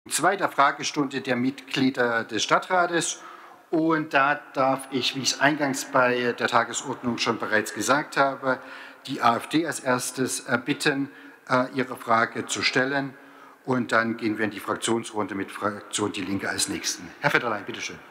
zweiter Fragestunde der Mitglieder des Stadtrates. Und da darf ich, wie ich es eingangs bei der Tagesordnung schon bereits gesagt habe, die AfD als erstes bitten, ihre Frage zu stellen. Und dann gehen wir in die Fraktionsrunde mit Fraktion Die Linke als Nächsten. Herr Vetterlein, bitteschön.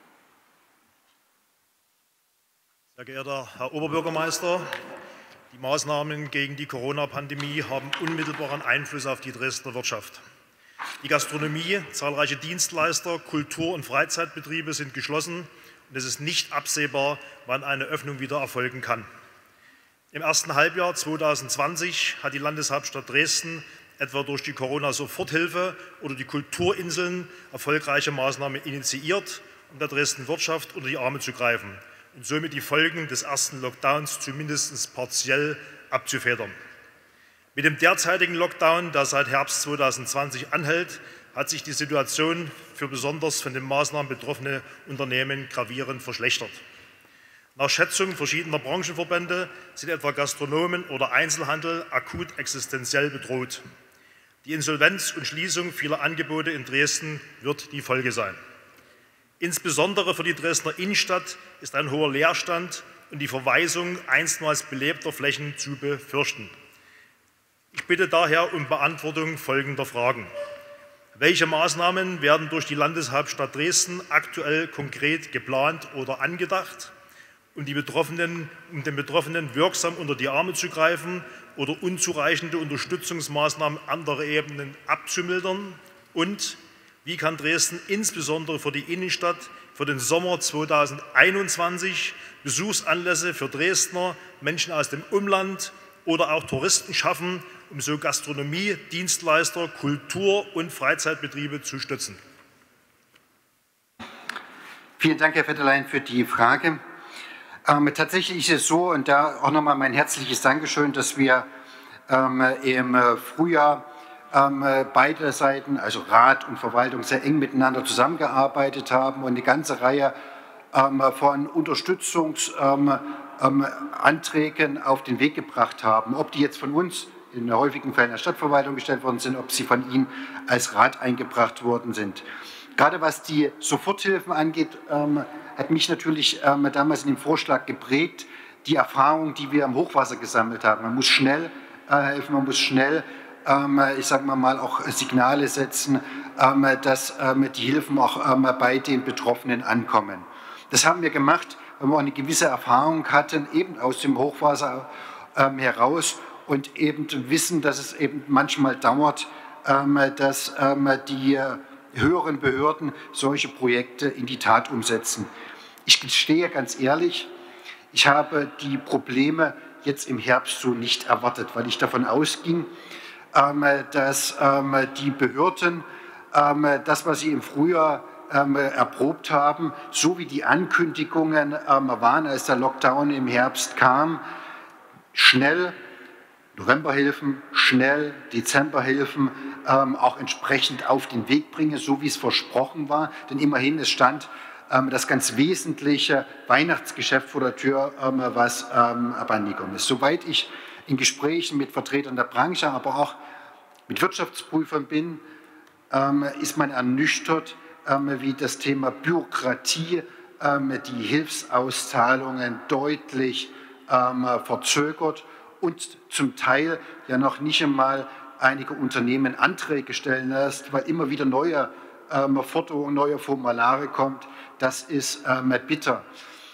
Sehr geehrter Herr Oberbürgermeister, die Maßnahmen gegen die Corona-Pandemie haben unmittelbaren Einfluss auf die Dresdner Wirtschaft. Die Gastronomie, zahlreiche Dienstleister, Kultur- und Freizeitbetriebe sind geschlossen und es ist nicht absehbar, wann eine Öffnung wieder erfolgen kann. Im ersten Halbjahr 2020 hat die Landeshauptstadt Dresden etwa durch die Corona-Soforthilfe oder die Kulturinseln erfolgreiche Maßnahmen initiiert, um der Dresdner Wirtschaft unter die Arme zu greifen und somit die Folgen des ersten Lockdowns zumindest partiell abzufedern. Mit dem derzeitigen Lockdown, der seit Herbst 2020 anhält, hat sich die Situation für besonders von den Maßnahmen betroffene Unternehmen gravierend verschlechtert. Nach Schätzungen verschiedener Branchenverbände sind etwa Gastronomen oder Einzelhandel akut existenziell bedroht. Die Insolvenz und Schließung vieler Angebote in Dresden wird die Folge sein. Insbesondere für die Dresdner Innenstadt ist ein hoher Leerstand und die Verwaisung einstmals belebter Flächen zu befürchten. Ich bitte daher um Beantwortung folgender Fragen. Welche Maßnahmen werden durch die Landeshauptstadt Dresden aktuell konkret geplant oder angedacht, um den Betroffenen wirksam unter die Arme zu greifen oder unzureichende Unterstützungsmaßnahmen anderer Ebenen abzumildern? Und wie kann Dresden insbesondere für die Innenstadt für den Sommer 2021 Besuchsanlässe für Dresdner, Menschen aus dem Umland oder auch Touristen schaffen, um so Gastronomie, Dienstleister, Kultur- und Freizeitbetriebe zu stützen? Vielen Dank, Herr Vetterlein, für die Frage. Tatsächlich ist es so, und da auch nochmal mein herzliches Dankeschön, dass wir im Frühjahr beide Seiten, also Rat und Verwaltung, sehr eng miteinander zusammengearbeitet haben und eine ganze Reihe von Unterstützungsanträgen auf den Weg gebracht haben. Ob die jetzt von uns in häufigen Fällen der Stadtverwaltung gestellt worden sind, ob sie von Ihnen als Rat eingebracht worden sind. Gerade was die Soforthilfen angeht, hat mich natürlich damals in dem Vorschlag geprägt, die Erfahrung, die wir im Hochwasser gesammelt haben. Man muss schnell helfen, man muss schnell, ich sage mal, auch Signale setzen, dass die Hilfen auch bei den Betroffenen ankommen. Das haben wir gemacht, weil wir auch eine gewisse Erfahrung hatten, eben aus dem Hochwasser heraus und eben wissen, dass es eben manchmal dauert, dass die höheren Behörden solche Projekte in die Tat umsetzen. Ich gestehe ganz ehrlich, ich habe die Probleme jetzt im Herbst so nicht erwartet, weil ich davon ausging, dass die Behörden das, was sie im Frühjahr erprobt haben, so wie die Ankündigungen waren, als der Lockdown im Herbst kam, schnell Novemberhilfen, schnell Dezemberhilfen auch entsprechend auf den Weg bringe, so wie es versprochen war. Denn immerhin, es stand das ganz wesentliche Weihnachtsgeschäft vor der Tür, was abhandengekommen ist. Soweit ich in Gesprächen mit Vertretern der Branche, aber auch mit Wirtschaftsprüfern bin, ist man ernüchtert, wie das Thema Bürokratie die Hilfsauszahlungen deutlich verzögert und zum Teil ja noch nicht einmal einige Unternehmen Anträge stellen lässt, weil immer wieder neue Forderungen, neue Formulare kommt. Das ist bitter.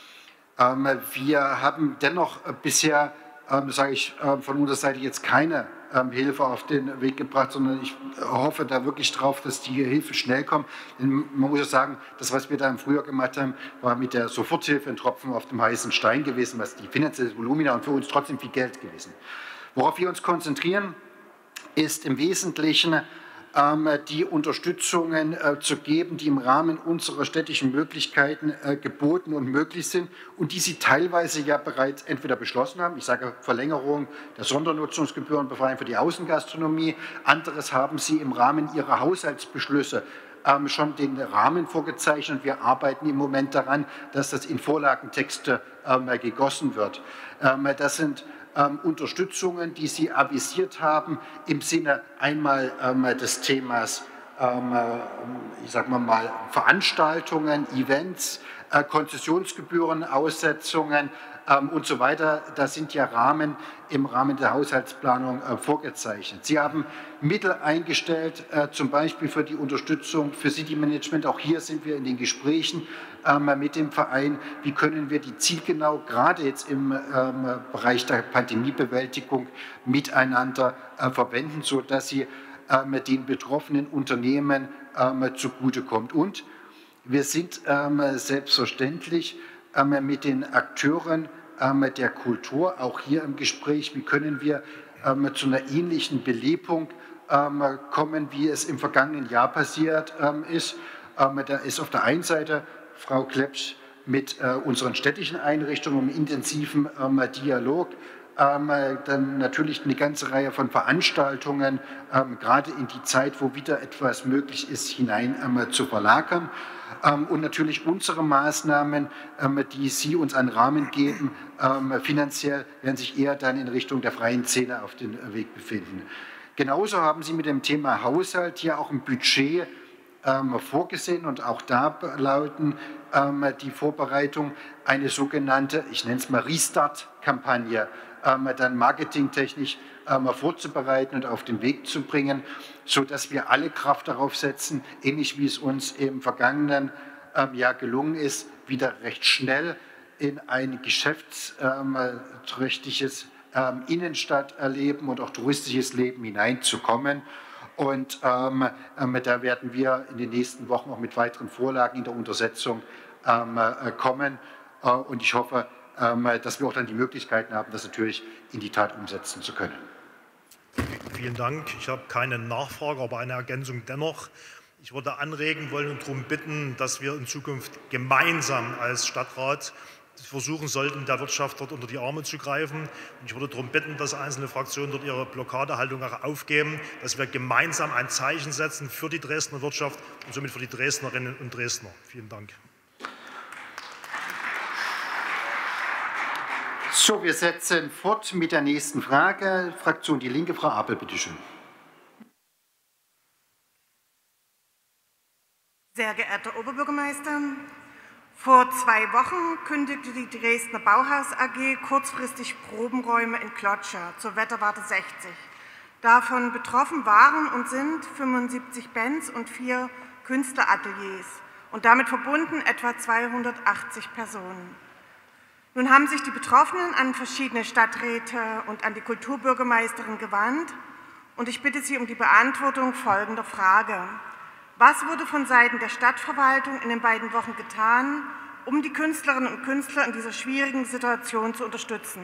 Wir haben dennoch bisher, sage ich von unserer Seite, jetzt keine Hilfe auf den Weg gebracht, sondern ich hoffe da wirklich drauf, dass die Hilfe schnell kommt. Denn man muss ja sagen, das, was wir da im Frühjahr gemacht haben, war mit der Soforthilfe ein Tropfen auf dem heißen Stein gewesen, was die finanzielle Volumina und für uns trotzdem viel Geld gewesen. Worauf wir uns konzentrieren, ist im Wesentlichen die Unterstützungen zu geben, die im Rahmen unserer städtischen Möglichkeiten geboten und möglich sind und die Sie teilweise ja bereits entweder beschlossen haben, ich sage Verlängerung der Sondernutzungsgebührenbefreiung für die Außengastronomie, anderes haben Sie im Rahmen Ihrer Haushaltsbeschlüsse schon den Rahmen vorgezeichnet. Wir arbeiten im Moment daran, dass das in Vorlagentexte gegossen wird. Das sind Unterstützungen, die Sie avisiert haben im Sinne einmal des Themas ich sage mal, Veranstaltungen, Events, Konzessionsgebühren, Aussetzungen und so weiter. Das sind ja Rahmen im Rahmen der Haushaltsplanung vorgezeichnet. Sie haben Mittel eingestellt, zum Beispiel für die Unterstützung für City Management. Auch hier sind wir in den Gesprächen mit dem Verein. Wie können wir die zielgenau, gerade jetzt im Bereich der Pandemiebewältigung, miteinander verwenden, sodass sie den betroffenen Unternehmen zugutekommt. Und wir sind selbstverständlich mit den Akteuren der Kultur auch hier im Gespräch, wie können wir zu einer ähnlichen Belebung kommen, wie es im vergangenen Jahr passiert ist. Da ist auf der einen Seite Frau Klepsch mit unseren städtischen Einrichtungen im intensiven Dialog, dann natürlich eine ganze Reihe von Veranstaltungen, gerade in die Zeit, wo wieder etwas möglich ist, hinein zu verlagern. Und natürlich unsere Maßnahmen, die Sie uns einen Rahmen geben, finanziell werden sich eher dann in Richtung der freien Szene auf den Weg befinden. Genauso haben Sie mit dem Thema Haushalt hier auch ein Budget vorgesehen und auch da lauten die Vorbereitung eine sogenannte, ich nenne es mal Restart-Kampagne, dann marketingtechnisch vorzubereiten und auf den Weg zu bringen, sodass wir alle Kraft darauf setzen, ähnlich wie es uns im vergangenen Jahr gelungen ist, wieder recht schnell in ein geschäftsträchtiges Innenstadterleben und auch touristisches Leben hineinzukommen. Und da werden wir in den nächsten Wochen auch mit weiteren Vorlagen in der Untersetzung kommen. Und ich hoffe, dass wir auch dann die Möglichkeiten haben, das natürlich in die Tat umsetzen zu können. Vielen Dank. Ich habe keine Nachfrage, aber eine Ergänzung dennoch. Ich würde anregen wollen und darum bitten, dass wir in Zukunft gemeinsam als Stadtrat versuchen sollten, der Wirtschaft dort unter die Arme zu greifen. Und ich würde darum bitten, dass einzelne Fraktionen dort ihre Blockadehaltung auch aufgeben, dass wir gemeinsam ein Zeichen setzen für die Dresdner Wirtschaft und somit für die Dresdnerinnen und Dresdner. Vielen Dank. So, wir setzen fort mit der nächsten Frage. Fraktion Die Linke, Frau Apel, bitteschön. Sehr geehrter Oberbürgermeister, vor 2 Wochen kündigte die Dresdner Bauhaus AG kurzfristig Probenräume in Klotscher zur Wetterwarte 60. Davon betroffen waren und sind 75 Bands und 4 Künstlerateliers und damit verbunden etwa 280 Personen. Nun haben sich die Betroffenen an verschiedene Stadträte und an die Kulturbürgermeisterin gewandt und ich bitte Sie um die Beantwortung folgender Frage. Was wurde von Seiten der Stadtverwaltung in den beiden Wochen getan, um die Künstlerinnen und Künstler in dieser schwierigen Situation zu unterstützen?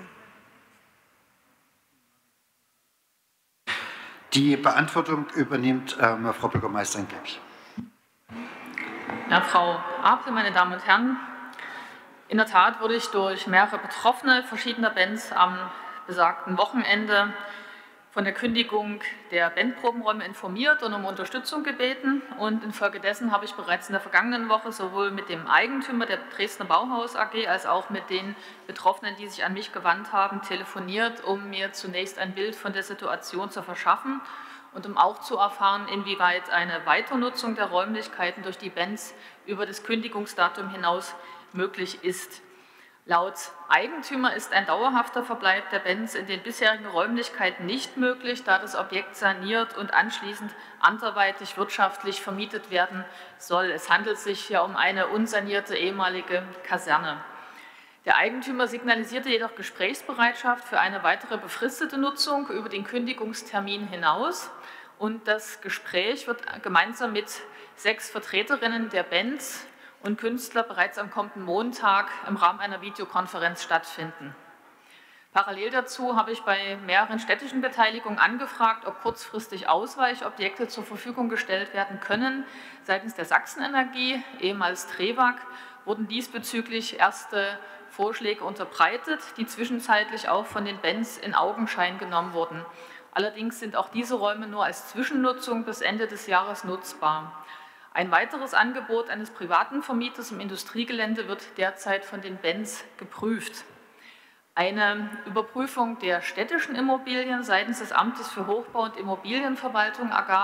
Die Beantwortung übernimmt Frau Bürgermeisterin Klepsch. Ja, Frau Apel, meine Damen und Herren, in der Tat wurde ich durch mehrere Betroffene verschiedener Bands am besagten Wochenende von der Kündigung der Bandprobenräume informiert und um Unterstützung gebeten. Und infolgedessen habe ich bereits in der vergangenen Woche sowohl mit dem Eigentümer der Dresdner Bauhaus AG als auch mit den Betroffenen, die sich an mich gewandt haben, telefoniert, um mir zunächst ein Bild von der Situation zu verschaffen und um auch zu erfahren, inwieweit eine Weiternutzung der Räumlichkeiten durch die Bands über das Kündigungsdatum hinaus möglich ist. Laut Eigentümer ist ein dauerhafter Verbleib der Bands in den bisherigen Räumlichkeiten nicht möglich, da das Objekt saniert und anschließend anderweitig wirtschaftlich vermietet werden soll. Es handelt sich ja um eine unsanierte ehemalige Kaserne. Der Eigentümer signalisierte jedoch Gesprächsbereitschaft für eine weitere befristete Nutzung über den Kündigungstermin hinaus. Und das Gespräch wird gemeinsam mit 6 Vertreterinnen der Bands und Künstler bereits am kommenden Montag im Rahmen einer Videokonferenz stattfinden. Parallel dazu habe ich bei mehreren städtischen Beteiligungen angefragt, ob kurzfristig Ausweichobjekte zur Verfügung gestellt werden können. Seitens der Sachsenenergie, ehemals TREWAG, wurden diesbezüglich erste Vorschläge unterbreitet, die zwischenzeitlich auch von den Bands in Augenschein genommen wurden. Allerdings sind auch diese Räume nur als Zwischennutzung bis Ende des Jahres nutzbar. Ein weiteres Angebot eines privaten Vermieters im Industriegelände wird derzeit von den Bands geprüft. Eine Überprüfung der städtischen Immobilien seitens des Amtes für Hochbau und Immobilienverwaltung ergab,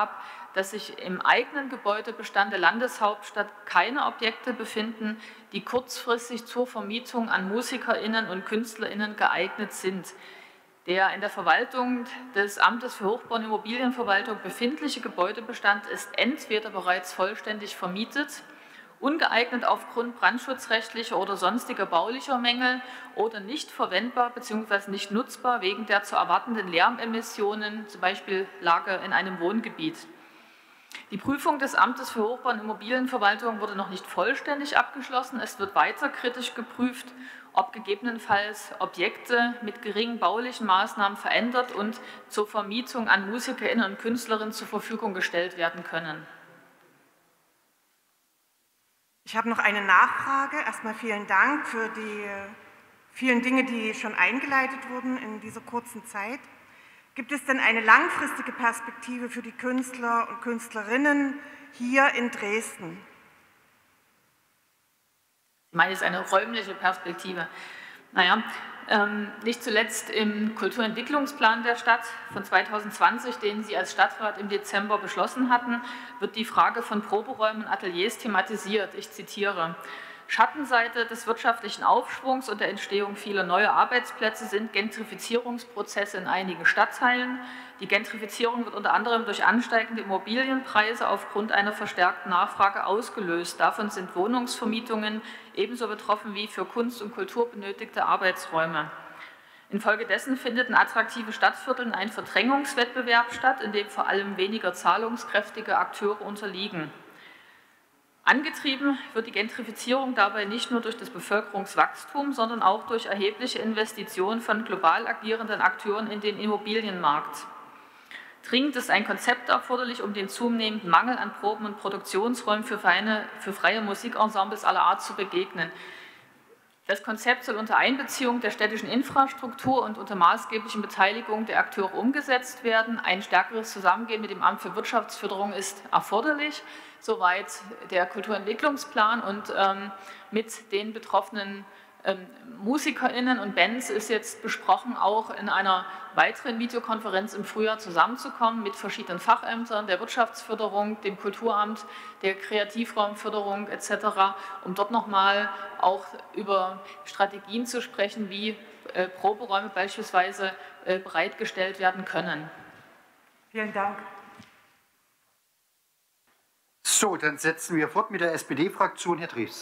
dass sich im eigenen Gebäudebestand der Landeshauptstadt keine Objekte befinden, die kurzfristig zur Vermietung an MusikerInnen und KünstlerInnen geeignet sind. Der in der Verwaltung des Amtes für Hochbau- und Immobilienverwaltung befindliche Gebäudebestand ist entweder bereits vollständig vermietet, ungeeignet aufgrund brandschutzrechtlicher oder sonstiger baulicher Mängel oder nicht verwendbar bzw. nicht nutzbar wegen der zu erwartenden Lärmemissionen, zum Beispiel Lage in einem Wohngebiet. Die Prüfung des Amtes für Hochbau- und Immobilienverwaltung wurde noch nicht vollständig abgeschlossen. Es wird weiter kritisch geprüft, ob gegebenenfalls Objekte mit geringen baulichen Maßnahmen verändert und zur Vermietung an MusikerInnen und Künstlerinnen zur Verfügung gestellt werden können. Ich habe noch eine Nachfrage. Erstmal vielen Dank für die vielen Dinge, die schon eingeleitet wurden in dieser kurzen Zeit. Gibt es denn eine langfristige Perspektive für die Künstler und Künstlerinnen hier in Dresden? Ich meine, es ist eine räumliche Perspektive. Naja, nicht zuletzt im Kulturentwicklungsplan der Stadt von 2020, den Sie als Stadtrat im Dezember beschlossen hatten, wird die Frage von Proberäumen und Ateliers thematisiert. Ich zitiere: Schattenseite des wirtschaftlichen Aufschwungs und der Entstehung vieler neuer Arbeitsplätze sind Gentrifizierungsprozesse in einigen Stadtteilen. Die Gentrifizierung wird unter anderem durch ansteigende Immobilienpreise aufgrund einer verstärkten Nachfrage ausgelöst. Davon sind Wohnungsvermietungen ebenso betroffen wie für Kunst und Kultur benötigte Arbeitsräume. Infolgedessen findet in attraktiven Stadtvierteln ein Verdrängungswettbewerb statt, in dem vor allem weniger zahlungskräftige Akteure unterliegen. Angetrieben wird die Gentrifizierung dabei nicht nur durch das Bevölkerungswachstum, sondern auch durch erhebliche Investitionen von global agierenden Akteuren in den Immobilienmarkt. Dringend ist ein Konzept erforderlich, um den zunehmenden Mangel an Proben- und Produktionsräumen für freie Musikensembles aller Art zu begegnen. Das Konzept soll unter Einbeziehung der städtischen Infrastruktur und unter maßgeblichen Beteiligung der Akteure umgesetzt werden. Ein stärkeres Zusammengehen mit dem Amt für Wirtschaftsförderung ist erforderlich. Soweit der Kulturentwicklungsplan, und mit den betroffenen MusikerInnen und Bands ist jetzt besprochen, auch in einer weiteren Videokonferenz im Frühjahr zusammenzukommen mit verschiedenen Fachämtern, der Wirtschaftsförderung, dem Kulturamt, der Kreativraumförderung etc., um dort nochmal auch über Strategien zu sprechen, wie Proberäume beispielsweise bereitgestellt werden können. Vielen Dank. So, dann setzen wir fort mit der SPD-Fraktion. Herr Drews.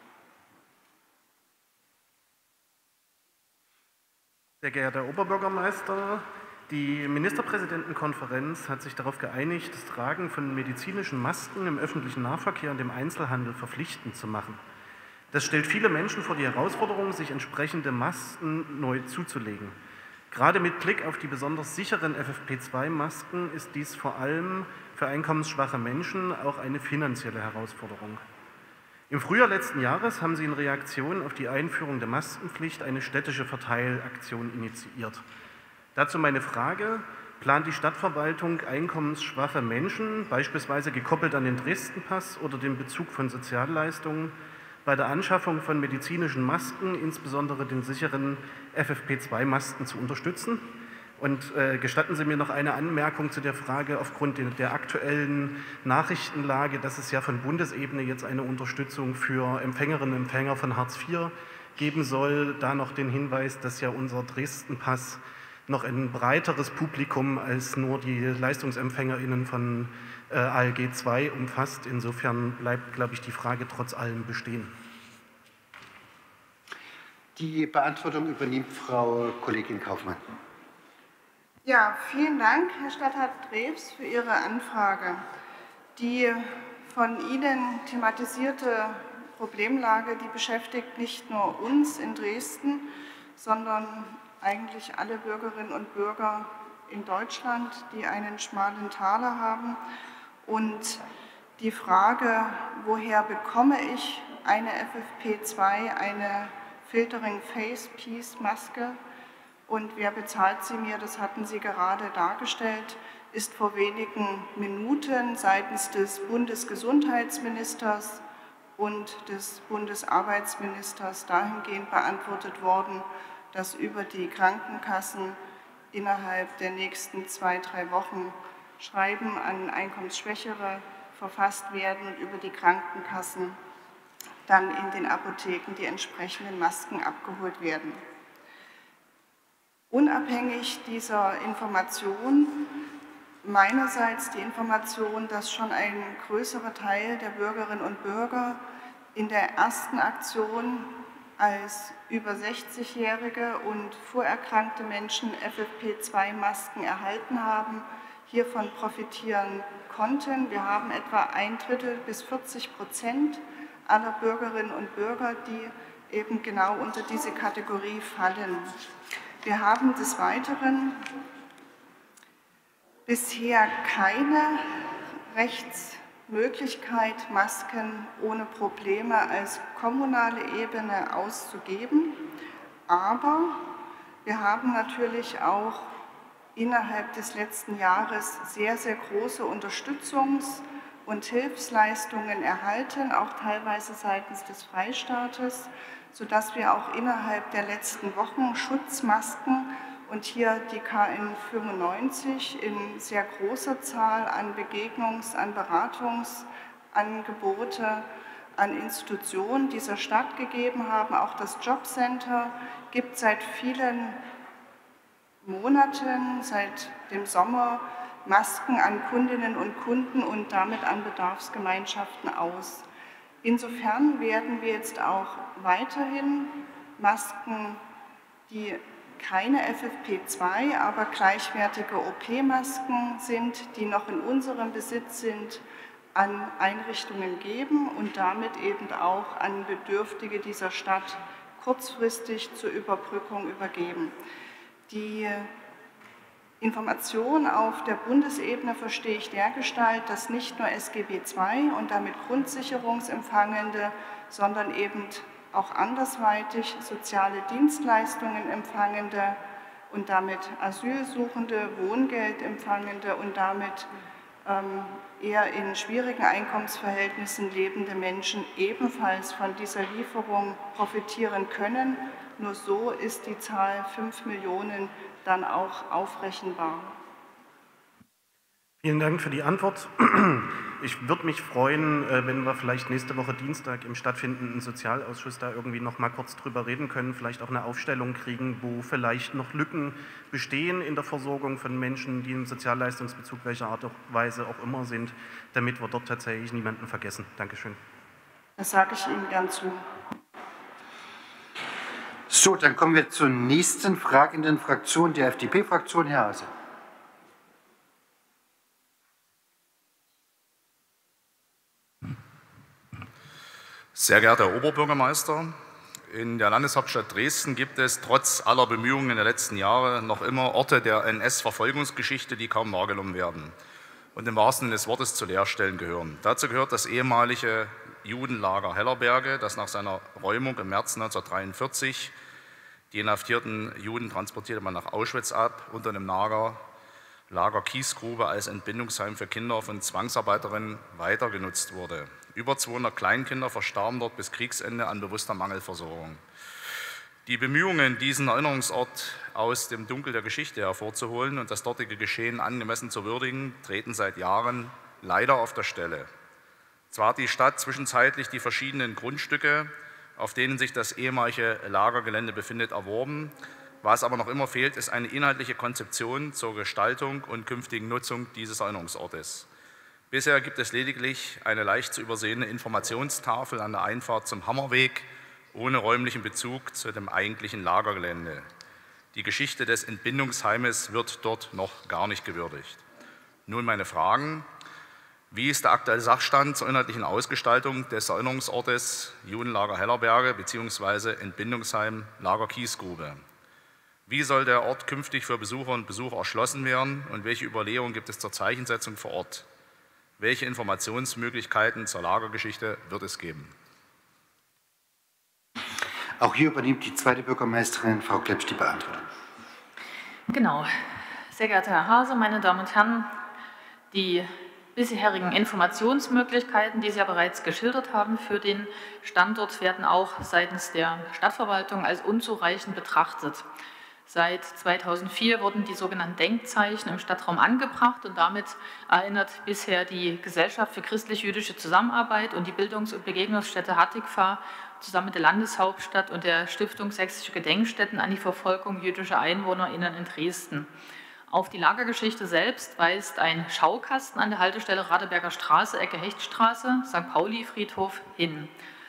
Sehr geehrter Herr Oberbürgermeister, die Ministerpräsidentenkonferenz hat sich darauf geeinigt, das Tragen von medizinischen Masken im öffentlichen Nahverkehr und im Einzelhandel verpflichtend zu machen. Das stellt viele Menschen vor die Herausforderung, sich entsprechende Masken neu zuzulegen. Gerade mit Blick auf die besonders sicheren FFP2-Masken ist dies vor allem für einkommensschwache Menschen auch eine finanzielle Herausforderung. Im Frühjahr letzten Jahres haben Sie in Reaktion auf die Einführung der Maskenpflicht eine städtische Verteilaktion initiiert. Dazu meine Frage: Plant die Stadtverwaltung einkommensschwache Menschen, beispielsweise gekoppelt an den Dresden-Pass oder den Bezug von Sozialleistungen, bei der Anschaffung von medizinischen Masken, insbesondere den sicheren FFP2-Masken, zu unterstützen? Und gestatten Sie mir noch eine Anmerkung zu der Frage aufgrund der aktuellen Nachrichtenlage, dass es ja von Bundesebene jetzt eine Unterstützung für Empfängerinnen und Empfänger von Hartz IV geben soll. Da noch den Hinweis, dass ja unser Dresden-Pass noch ein breiteres Publikum als nur die LeistungsempfängerInnen von ALG II umfasst. Insofern bleibt, glaube ich, die Frage trotz allem bestehen. Die Beantwortung übernimmt Frau Kollegin Kaufmann. Ja, vielen Dank, Herr Stadtrat Drews, für Ihre Anfrage. Die von Ihnen thematisierte Problemlage, die beschäftigt nicht nur uns in Dresden, sondern eigentlich alle Bürgerinnen und Bürger in Deutschland, die einen schmalen Taler haben. Und die Frage, woher bekomme ich eine FFP2, eine Filtering Face Piece Maske, und wer bezahlt sie mir, das hatten Sie gerade dargestellt, ist vor wenigen Minuten seitens des Bundesgesundheitsministers und des Bundesarbeitsministers dahingehend beantwortet worden, dass über die Krankenkassen innerhalb der nächsten 2-3 Wochen Schreiben an Einkommensschwächere verfasst werden und über die Krankenkassen dann in den Apotheken die entsprechenden Masken abgeholt werden. Unabhängig dieser Information, meinerseits die Information, dass schon ein größerer Teil der Bürgerinnen und Bürger in der ersten Aktion als über 60-jährige und vorerkrankte Menschen FFP2-Masken erhalten haben, hiervon profitieren konnten. Wir haben etwa 1/3 bis 40% aller Bürgerinnen und Bürger, die eben genau unter diese Kategorie fallen. Wir haben des Weiteren bisher keine Rechtsmöglichkeit, Masken ohne Probleme als kommunale Ebene auszugeben. Aber wir haben natürlich auch innerhalb des letzten Jahres sehr, sehr große Unterstützungs- und Hilfsleistungen erhalten, auch teilweise seitens des Freistaates, sodass wir auch innerhalb der letzten Wochen Schutzmasken und hier die KN95 in sehr großer Zahl an Begegnungs-, an Beratungsangebote an Institutionen dieser Stadt gegeben haben. Auch das Jobcenter gibt seit vielen Monaten, seit dem Sommer, Masken an Kundinnen und Kunden und damit an Bedarfsgemeinschaften aus. Insofern werden wir jetzt auch weiterhin Masken, die keine FFP2, aber gleichwertige OP-Masken sind, die noch in unserem Besitz sind, an Einrichtungen geben und damit eben auch an Bedürftige dieser Stadt kurzfristig zur Überbrückung übergeben. Die Information auf der Bundesebene verstehe ich dergestalt, dass nicht nur SGB II und damit Grundsicherungsempfangende, sondern eben auch andersweitig soziale Dienstleistungen empfangende und damit Asylsuchende, Wohngeldempfangende und damit eher in schwierigen Einkommensverhältnissen lebende Menschen ebenfalls von dieser Lieferung profitieren können. Nur so ist die Zahl 5 Millionen dann auch aufrechenbar. Vielen Dank für die Antwort. Ich würde mich freuen, wenn wir vielleicht nächste Woche Dienstag im stattfindenden Sozialausschuss da irgendwie noch mal kurz drüber reden können, vielleicht auch eine Aufstellung kriegen, wo vielleicht noch Lücken bestehen in der Versorgung von Menschen, die im Sozialleistungsbezug welcher Art und Weise auch immer sind, damit wir dort tatsächlich niemanden vergessen. Dankeschön. Das sage ich Ihnen gern zu. So, dann kommen wir zur nächsten fragenden Fraktion, der FDP-Fraktion, Herr Haase. Sehr geehrter Herr Oberbürgermeister, in der Landeshauptstadt Dresden gibt es trotz aller Bemühungen der letzten Jahre noch immer Orte der NS-Verfolgungsgeschichte, die kaum wahrgenommen werden und im wahrsten Sinne des Wortes zu Leerstellen gehören. Dazu gehört das ehemalige Judenlager Hellerberge, das nach seiner Räumung im März 1943 die inhaftierten Juden transportierte man nach Auschwitz ab, unter einem Lager Kiesgrube als Entbindungsheim für Kinder von Zwangsarbeiterinnen weiter genutzt wurde. Über 200 Kleinkinder verstarben dort bis Kriegsende an bewusster Mangelversorgung. Die Bemühungen, diesen Erinnerungsort aus dem Dunkel der Geschichte hervorzuholen und das dortige Geschehen angemessen zu würdigen, treten seit Jahren leider auf der Stelle. Zwar hat die Stadt zwischenzeitlich die verschiedenen Grundstücke, auf denen sich das ehemalige Lagergelände befindet, erworben. Was aber noch immer fehlt, ist eine inhaltliche Konzeption zur Gestaltung und künftigen Nutzung dieses Erinnerungsortes. Bisher gibt es lediglich eine leicht zu übersehende Informationstafel an der Einfahrt zum Hammerweg, ohne räumlichen Bezug zu dem eigentlichen Lagergelände. Die Geschichte des Entbindungsheimes wird dort noch gar nicht gewürdigt. Nun meine Fragen. Wie ist der aktuelle Sachstand zur inhaltlichen Ausgestaltung des Erinnerungsortes Judenlager Hellerberge bzw. Entbindungsheim Lager Kiesgrube? Wie soll der Ort künftig für Besucher und Besucher erschlossen werden und welche Überlegungen gibt es zur Zeichensetzung vor Ort? Welche Informationsmöglichkeiten zur Lagergeschichte wird es geben? Auch hier übernimmt die zweite Bürgermeisterin, Frau Klepsch, die Beantwortung. Genau. Sehr geehrter Herr Haase, meine Damen und Herren, die bisherigen Informationsmöglichkeiten, die Sie ja bereits geschildert haben für den Standort, werden auch seitens der Stadtverwaltung als unzureichend betrachtet. Seit 2004 wurden die sogenannten Denkzeichen im Stadtraum angebracht und damit erinnert bisher die Gesellschaft für christlich-jüdische Zusammenarbeit und die Bildungs- und Begegnungsstätte Hatikva zusammen mit der Landeshauptstadt und der Stiftung Sächsische Gedenkstätten an die Verfolgung jüdischer EinwohnerInnen in Dresden. Auf die Lagergeschichte selbst weist ein Schaukasten an der Haltestelle Radeberger Straße, Ecke Hechtstraße, St. Pauli-Friedhof hin.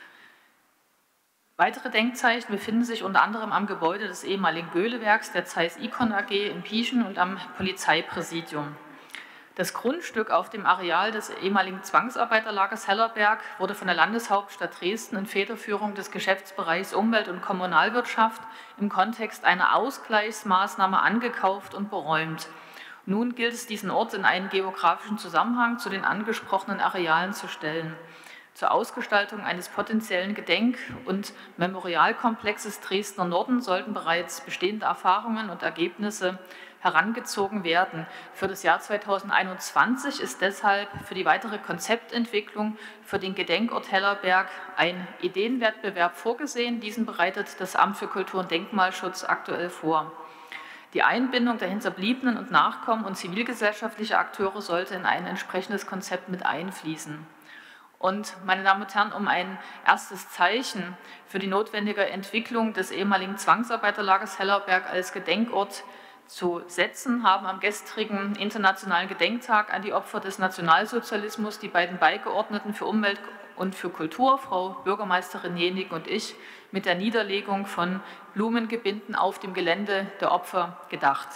Weitere Denkzeichen befinden sich unter anderem am Gebäude des ehemaligen Göhle-Werks der Zeiss Ikon AG in Pieschen und am Polizeipräsidium. Das Grundstück auf dem Areal des ehemaligen Zwangsarbeiterlagers Hellerberg wurde von der Landeshauptstadt Dresden in Federführung des Geschäftsbereichs Umwelt- und Kommunalwirtschaft im Kontext einer Ausgleichsmaßnahme angekauft und beräumt. Nun gilt es, diesen Ort in einen geografischen Zusammenhang zu den angesprochenen Arealen zu stellen. Zur Ausgestaltung eines potenziellen Gedenk- und Memorialkomplexes Dresdner Norden sollten bereits bestehende Erfahrungen und Ergebnisse herangezogen werden. Für das Jahr 2021 ist deshalb für die weitere Konzeptentwicklung für den Gedenkort Hellerberg ein Ideenwettbewerb vorgesehen. Diesen bereitet das Amt für Kultur und Denkmalschutz aktuell vor. Die Einbindung der Hinterbliebenen und Nachkommen und zivilgesellschaftliche Akteure sollte in ein entsprechendes Konzept mit einfließen. Und, meine Damen und Herren, um ein erstes Zeichen für die notwendige Entwicklung des ehemaligen Zwangsarbeiterlagers Hellerberg als Gedenkort zu setzen, haben am gestrigen Internationalen Gedenktag an die Opfer des Nationalsozialismus die beiden Beigeordneten für Umwelt und für Kultur, Frau Bürgermeisterin Jenig und ich, mit der Niederlegung von Blumengebinden auf dem Gelände der Opfer gedacht.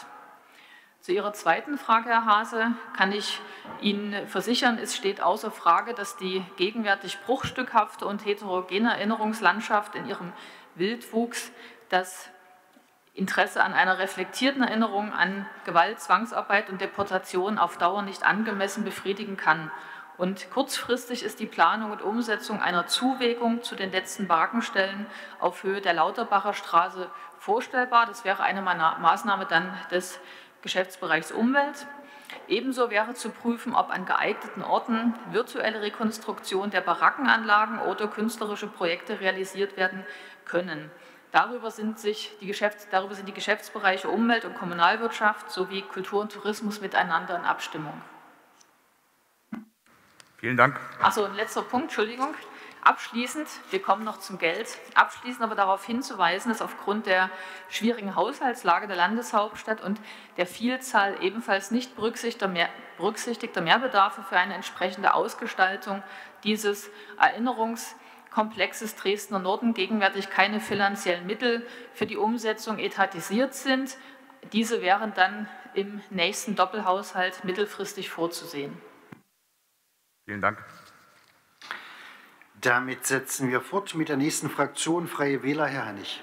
Zu Ihrer zweiten Frage, Herr Haase, kann ich Ihnen versichern, es steht außer Frage, dass die gegenwärtig bruchstückhafte und heterogene Erinnerungslandschaft in ihrem Wildwuchs das Interesse an einer reflektierten Erinnerung an Gewalt, Zwangsarbeit und Deportation auf Dauer nicht angemessen befriedigen kann. Und kurzfristig ist die Planung und Umsetzung einer Zuwegung zu den letzten Wagenstellen auf Höhe der Lauterbacher Straße vorstellbar. Das wäre eine Maßnahme dann des Geschäftsbereichs Umwelt. Ebenso wäre zu prüfen, ob an geeigneten Orten virtuelle Rekonstruktion der Barackenanlagen oder künstlerische Projekte realisiert werden können. Darüber sind die Geschäftsbereiche Umwelt- und Kommunalwirtschaft sowie Kultur und Tourismus miteinander in Abstimmung. Vielen Dank. Achso, ein letzter Punkt, Entschuldigung. Abschließend, wir kommen noch zum Geld, abschließend aber darauf hinzuweisen, dass aufgrund der schwierigen Haushaltslage der Landeshauptstadt und der Vielzahl ebenfalls nicht berücksichtigter Mehrbedarfe für eine entsprechende Ausgestaltung dieses Erinnerungskomplexes Dresdner Norden gegenwärtig keine finanziellen Mittel für die Umsetzung etatisiert sind. Diese wären dann im nächsten Doppelhaushalt mittelfristig vorzusehen. Vielen Dank. Damit setzen wir fort mit der nächsten Fraktion, Freie Wähler, Herr Hannig.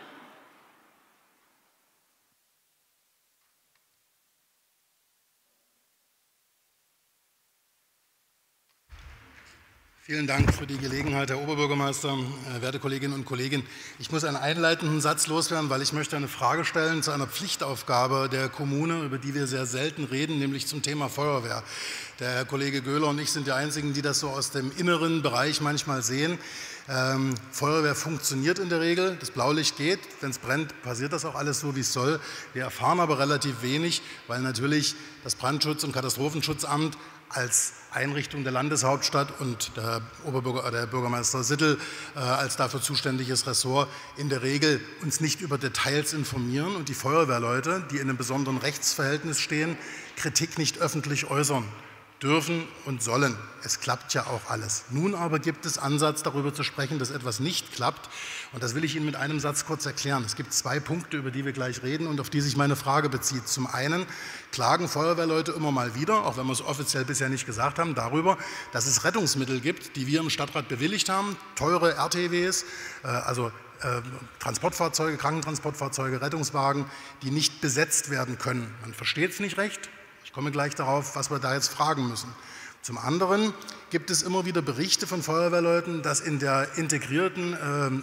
Vielen Dank für die Gelegenheit, Herr Oberbürgermeister, werte Kolleginnen und Kollegen. Ich muss einen einleitenden Satz loswerden, weil ich möchte eine Frage stellen zu einer Pflichtaufgabe der Kommune, über die wir sehr selten reden, nämlich zum Thema Feuerwehr. Der Herr Kollege Göhler und ich sind die Einzigen, die das so aus dem inneren Bereich manchmal sehen. Feuerwehr funktioniert in der Regel, das Blaulicht geht, wenn es brennt, passiert das auch alles so, wie es soll. Wir erfahren aber relativ wenig, weil natürlich das Brandschutz- und Katastrophenschutzamt als Einrichtung der Landeshauptstadt und der Bürgermeister Sittel als dafür zuständiges Ressort in der Regel uns nicht über Details informieren und die Feuerwehrleute, die in einem besonderen Rechtsverhältnis stehen, Kritik nicht öffentlich äußern dürfen und sollen. Es klappt ja auch alles. Nun aber gibt es Ansatz, darüber zu sprechen, dass etwas nicht klappt. Und das will ich Ihnen mit einem Satz kurz erklären. Es gibt zwei Punkte, über die wir gleich reden und auf die sich meine Frage bezieht. Zum einen klagen Feuerwehrleute immer mal wieder, auch wenn wir es offiziell bisher nicht gesagt haben, darüber, dass es Rettungsmittel gibt, die wir im Stadtrat bewilligt haben, teure RTWs, also Transportfahrzeuge, Krankentransportfahrzeuge, Rettungswagen, die nicht besetzt werden können. Man versteht es nicht recht. Ich komme gleich darauf, was wir da jetzt fragen müssen. Zum anderen gibt es immer wieder Berichte von Feuerwehrleuten, dass in der integrierten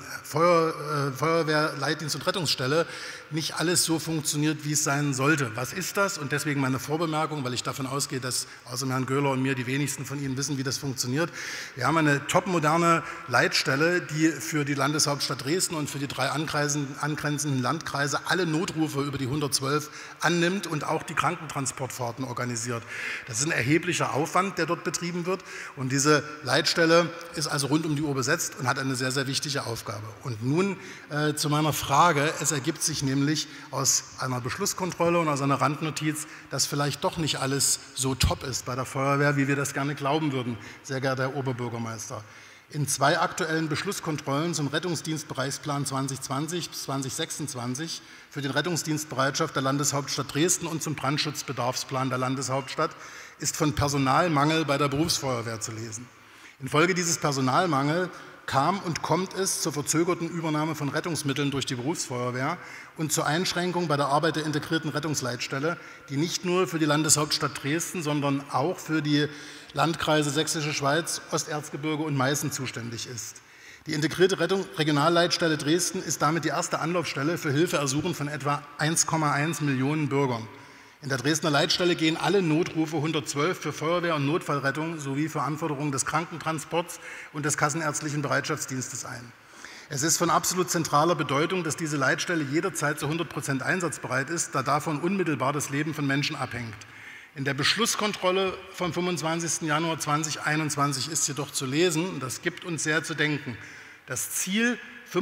Feuerwehrleitdienst- und Rettungsstelle nicht alles so funktioniert, wie es sein sollte. Was ist das? Und deswegen meine Vorbemerkung, weil ich davon ausgehe, dass außer Herrn Göhler und mir die wenigsten von Ihnen wissen, wie das funktioniert. Wir haben eine topmoderne Leitstelle, die für die Landeshauptstadt Dresden und für die 3 angrenzenden Landkreise alle Notrufe über die 112 annimmt und auch die Krankentransportfahrten organisiert. Das ist ein erheblicher Aufwand, der dort betrieben wird. Und diese Leitstelle ist also rund um die Uhr besetzt und hat eine sehr, sehr wichtige Aufgabe. Und nun zu meiner Frage. Es ergibt sich nämlich aus einer Beschlusskontrolle und aus einer Randnotiz, dass vielleicht doch nicht alles so top ist bei der Feuerwehr, wie wir das gerne glauben würden, sehr geehrter Herr Oberbürgermeister. In 2 aktuellen Beschlusskontrollen zum Rettungsdienstbereichsplan 2020 bis 2026 für den Rettungsdienstbereitschaft der Landeshauptstadt Dresden und zum Brandschutzbedarfsplan der Landeshauptstadt ist von Personalmangel bei der Berufsfeuerwehr zu lesen. Infolge dieses Personalmangels kam und kommt es zur verzögerten Übernahme von Rettungsmitteln durch die Berufsfeuerwehr und zur Einschränkung bei der Arbeit der integrierten Rettungsleitstelle, die nicht nur für die Landeshauptstadt Dresden, sondern auch für die Landkreise Sächsische Schweiz, Osterzgebirge und Meißen zuständig ist. Die integrierte Regionalleitstelle Dresden ist damit die erste Anlaufstelle für Hilfeersuchen von etwa 1,1 Millionen Bürgern. In der Dresdner Leitstelle gehen alle Notrufe 112 für Feuerwehr- und Notfallrettung sowie für Anforderungen des Krankentransports und des kassenärztlichen Bereitschaftsdienstes ein. Es ist von absolut zentraler Bedeutung, dass diese Leitstelle jederzeit zu 100% einsatzbereit ist, da davon unmittelbar das Leben von Menschen abhängt. In der Beschlusskontrolle vom 25. Januar 2021 ist jedoch zu lesen, das gibt uns sehr zu denken, das Ziel,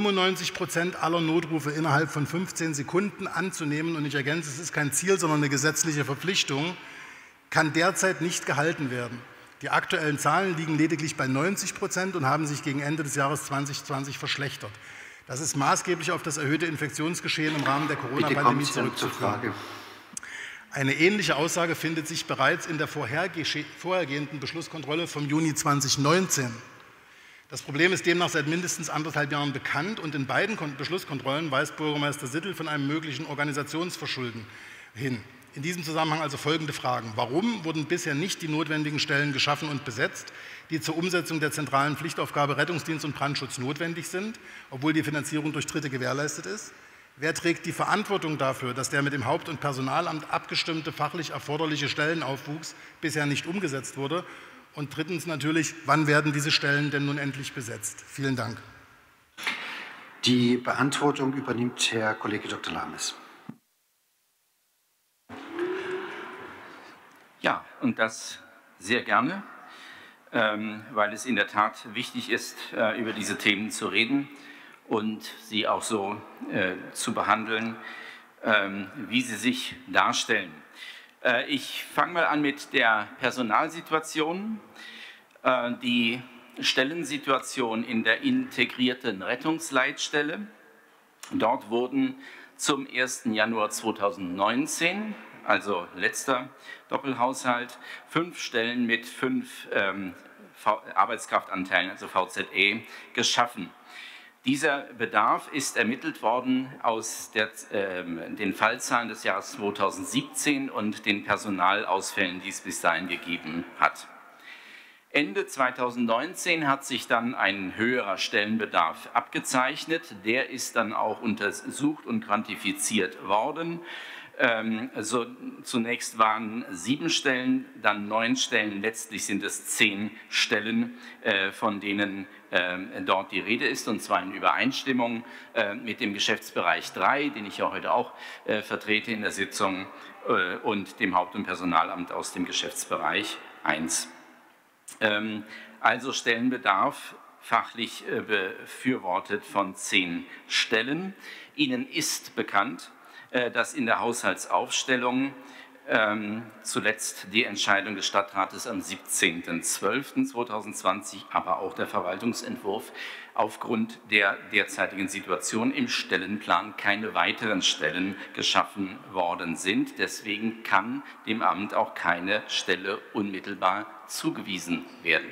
95% aller Notrufe innerhalb von 15 Sekunden anzunehmen, und ich ergänze, es ist kein Ziel, sondern eine gesetzliche Verpflichtung, kann derzeit nicht gehalten werden. Die aktuellen Zahlen liegen lediglich bei 90% und haben sich gegen Ende des Jahres 2020 verschlechtert. Das ist maßgeblich auf das erhöhte Infektionsgeschehen im Rahmen der Corona-Pandemie zurückzuführen. Eine ähnliche Aussage findet sich bereits in der vorhergehenden Beschlusskontrolle vom Juni 2019. Das Problem ist demnach seit mindestens 1,5 Jahren bekannt und in beiden Beschlusskontrollen weist Bürgermeister Sittel von einem möglichen Organisationsverschulden hin. In diesem Zusammenhang also folgende Fragen. Warum wurden bisher nicht die notwendigen Stellen geschaffen und besetzt, die zur Umsetzung der zentralen Pflichtaufgabe Rettungsdienst und Brandschutz notwendig sind, obwohl die Finanzierung durch Dritte gewährleistet ist? Wer trägt die Verantwortung dafür, dass der mit dem Haupt- und Personalamt abgestimmte fachlich erforderliche Stellenaufwuchs bisher nicht umgesetzt wurde? Und drittens natürlich, wann werden diese Stellen denn nun endlich besetzt? Vielen Dank. Die Beantwortung übernimmt Herr Kollege Dr. Lames. Ja, und das sehr gerne, weil es in der Tat wichtig ist, über diese Themen zu reden und sie auch so zu behandeln, wie sie sich darstellen. Ich fange mal an mit der Personalsituation. Die Stellensituation in der integrierten Rettungsleitstelle. Dort wurden zum 1. Januar 2019, also letzter Doppelhaushalt, 5 Stellen mit 5 Arbeitskraftanteilen, also VZE, geschaffen. Dieser Bedarf ist ermittelt worden aus den Fallzahlen des Jahres 2017 und den Personalausfällen, die es bis dahin gegeben hat. Ende 2019 hat sich dann ein höherer Stellenbedarf abgezeichnet. Der ist dann auch untersucht und quantifiziert worden. Zunächst waren 7 Stellen, dann 9 Stellen, letztlich sind es 10 Stellen, von denen dort die Rede ist, und zwar in Übereinstimmung mit dem Geschäftsbereich 3, den ich ja heute auch vertrete in der Sitzung, und dem Haupt- und Personalamt aus dem Geschäftsbereich 1. Also Stellenbedarf fachlich befürwortet von 10 Stellen. Ihnen ist bekannt, dass in der Haushaltsaufstellung zuletzt die Entscheidung des Stadtrates am 17.12.2020, aber auch der Verwaltungsentwurf aufgrund der derzeitigen Situation im Stellenplan keine weiteren Stellen geschaffen worden sind. Deswegen kann dem Amt auch keine Stelle unmittelbar zugewiesen werden.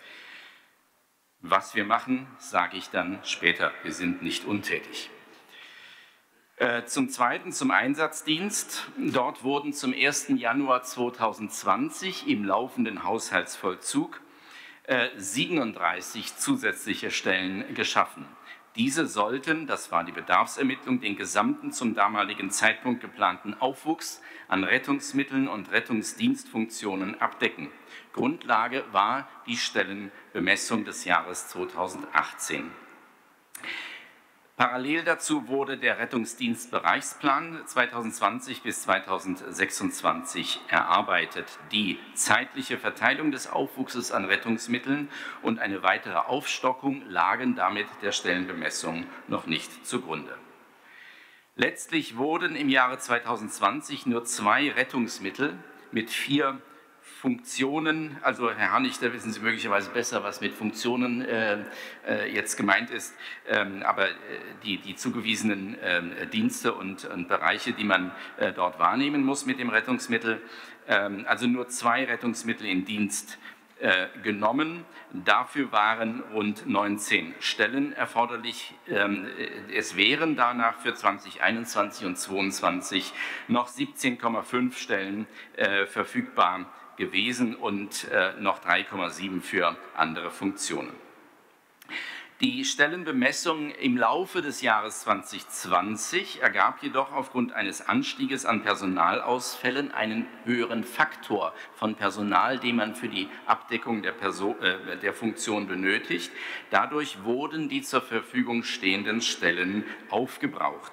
Was wir machen, sage ich dann später. Wir sind nicht untätig. Zum Zweiten, zum Einsatzdienst. Dort wurden zum 1. Januar 2020 im laufenden Haushaltsvollzug 37 zusätzliche Stellen geschaffen. Diese sollten, das war die Bedarfsermittlung, den gesamten zum damaligen Zeitpunkt geplanten Aufwuchs an Rettungsmitteln und Rettungsdienstfunktionen abdecken. Grundlage war die Stellenbemessung des Jahres 2018. Parallel dazu wurde der Rettungsdienstbereichsplan 2020 bis 2026 erarbeitet. Die zeitliche Verteilung des Aufwuchses an Rettungsmitteln und eine weitere Aufstockung lagen damit der Stellenbemessung noch nicht zugrunde. Letztlich wurden im Jahre 2020 nur 2 Rettungsmittel mit 4 Funktionen, also Herr Harnig, da wissen Sie möglicherweise besser, was mit Funktionen jetzt gemeint ist, aber die zugewiesenen Dienste und Bereiche, die man dort wahrnehmen muss mit dem Rettungsmittel, also nur 2 Rettungsmittel in Dienst genommen. Dafür waren rund 19 Stellen erforderlich. Es wären danach für 2021 und 2022 noch 17,5 Stellen verfügbar gewesen und noch 3,7 für andere Funktionen. Die Stellenbemessung im Laufe des Jahres 2020 ergab jedoch aufgrund eines Anstieges an Personalausfällen einen höheren Faktor von Personal, den man für die Abdeckung der Funktion benötigt. Dadurch wurden die zur Verfügung stehenden Stellen aufgebraucht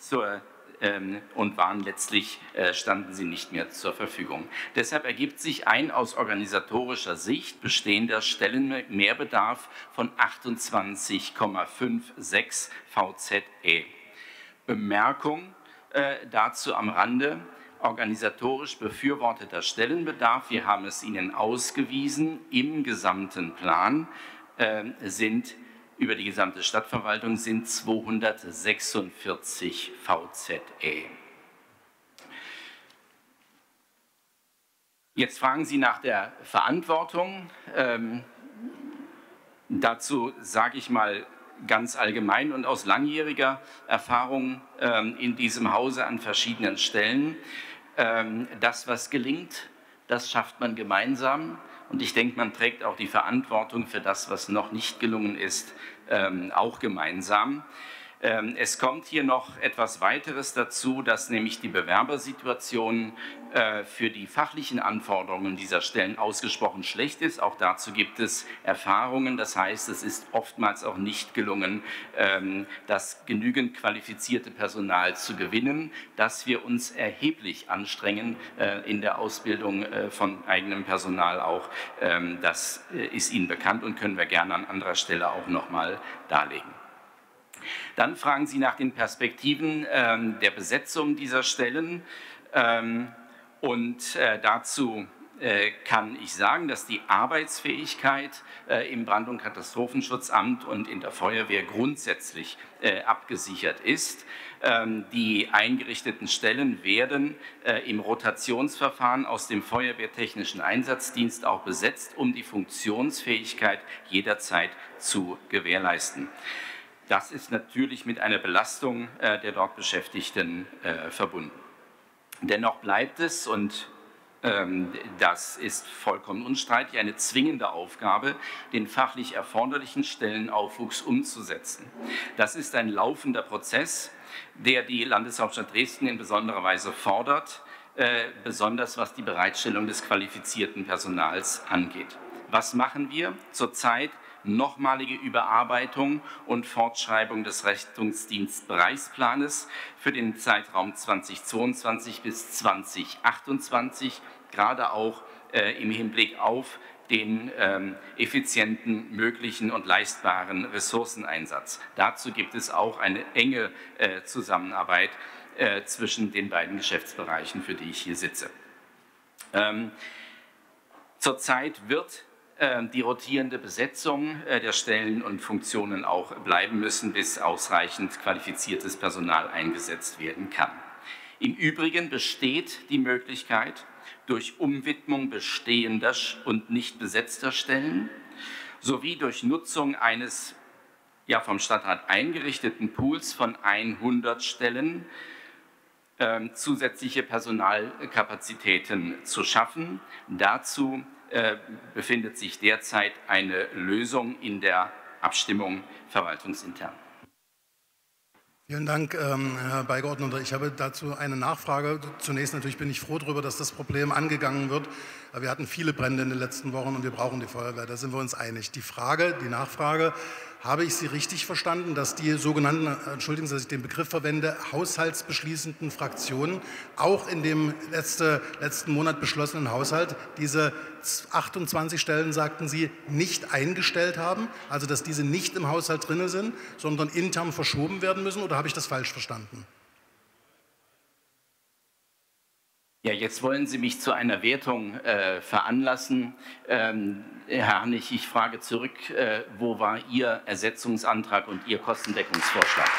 und waren letztlich, standen sie nicht mehr zur Verfügung. Deshalb ergibt sich ein aus organisatorischer Sicht bestehender Stellenmehrbedarf von 28,56 VZE. Bemerkung dazu am Rande: organisatorisch befürworteter Stellenbedarf, wir haben es Ihnen ausgewiesen, im gesamten Plan über die gesamte Stadtverwaltung sind 246 VZE. Jetzt fragen Sie nach der Verantwortung. Dazu sage ich mal ganz allgemein und aus langjähriger Erfahrung in diesem Hause an verschiedenen Stellen: Das, was gelingt, das schafft man gemeinsam. Und ich denke, man trägt auch die Verantwortung für das, was noch nicht gelungen ist, auch gemeinsam. Es kommt hier noch etwas weiteres dazu, dass nämlich die Bewerbersituation für die fachlichen Anforderungen dieser Stellen ausgesprochen schlecht ist. Auch dazu gibt es Erfahrungen. Das heißt, es ist oftmals auch nicht gelungen, das genügend qualifizierte Personal zu gewinnen, dass wir uns erheblich anstrengen in der Ausbildung von eigenem Personal auch. Das ist Ihnen bekannt und können wir gerne an anderer Stelle auch noch mal darlegen. Dann fragen Sie nach den Perspektiven der Besetzung dieser Stellen. Dazu kann ich sagen, dass die Arbeitsfähigkeit im Brand- und Katastrophenschutzamt und in der Feuerwehr grundsätzlich abgesichert ist. Die eingerichteten Stellen werden im Rotationsverfahren aus dem Feuerwehrtechnischen Einsatzdienst auch besetzt, um die Funktionsfähigkeit jederzeit zu gewährleisten. Das ist natürlich mit einer Belastung der dort Beschäftigten verbunden. Dennoch bleibt es, und das ist vollkommen unstreitig, eine zwingende Aufgabe, den fachlich erforderlichen Stellenaufwuchs umzusetzen. Das ist ein laufender Prozess, der die Landeshauptstadt Dresden in besonderer Weise fordert, besonders was die Bereitstellung des qualifizierten Personals angeht. Was machen wir zurzeit? Nochmalige Überarbeitung und Fortschreibung des Rettungsdienstbereichsplanes für den Zeitraum 2022 bis 2028, gerade auch im Hinblick auf den effizienten, möglichen und leistbaren Ressourceneinsatz. Dazu gibt es auch eine enge Zusammenarbeit zwischen den beiden Geschäftsbereichen, für die ich hier sitze. Zurzeit wird die rotierende Besetzung der Stellen und Funktionen auch bleiben müssen, bis ausreichend qualifiziertes Personal eingesetzt werden kann. Im Übrigen besteht die Möglichkeit, durch Umwidmung bestehender und nicht besetzter Stellen sowie durch Nutzung eines vom Stadtrat eingerichteten Pools von 100 Stellen zusätzliche Personalkapazitäten zu schaffen. Dazu befindet sich derzeit eine Lösung in der Abstimmung verwaltungsintern. Vielen Dank, Herr Beigeordneter. Ich habe dazu eine Nachfrage. Zunächst natürlich bin ich froh darüber, dass das Problem angegangen wird. Wir hatten viele Brände in den letzten Wochen und wir brauchen die Feuerwehr. Da sind wir uns einig. Die Nachfrage, habe ich Sie richtig verstanden, dass die sogenannten, entschuldigen Sie, dass ich den Begriff verwende, haushaltsbeschließenden Fraktionen auch in dem letzten Monat beschlossenen Haushalt diese 28 Stellen, sagten Sie, nicht eingestellt haben, also dass diese nicht im Haushalt drin sind, sondern intern verschoben werden müssen, oder habe ich das falsch verstanden? Ja, jetzt wollen Sie mich zu einer Wertung veranlassen. Herr Hannig, ich frage zurück, wo war Ihr Ersetzungsantrag und Ihr Kostendeckungsvorschlag?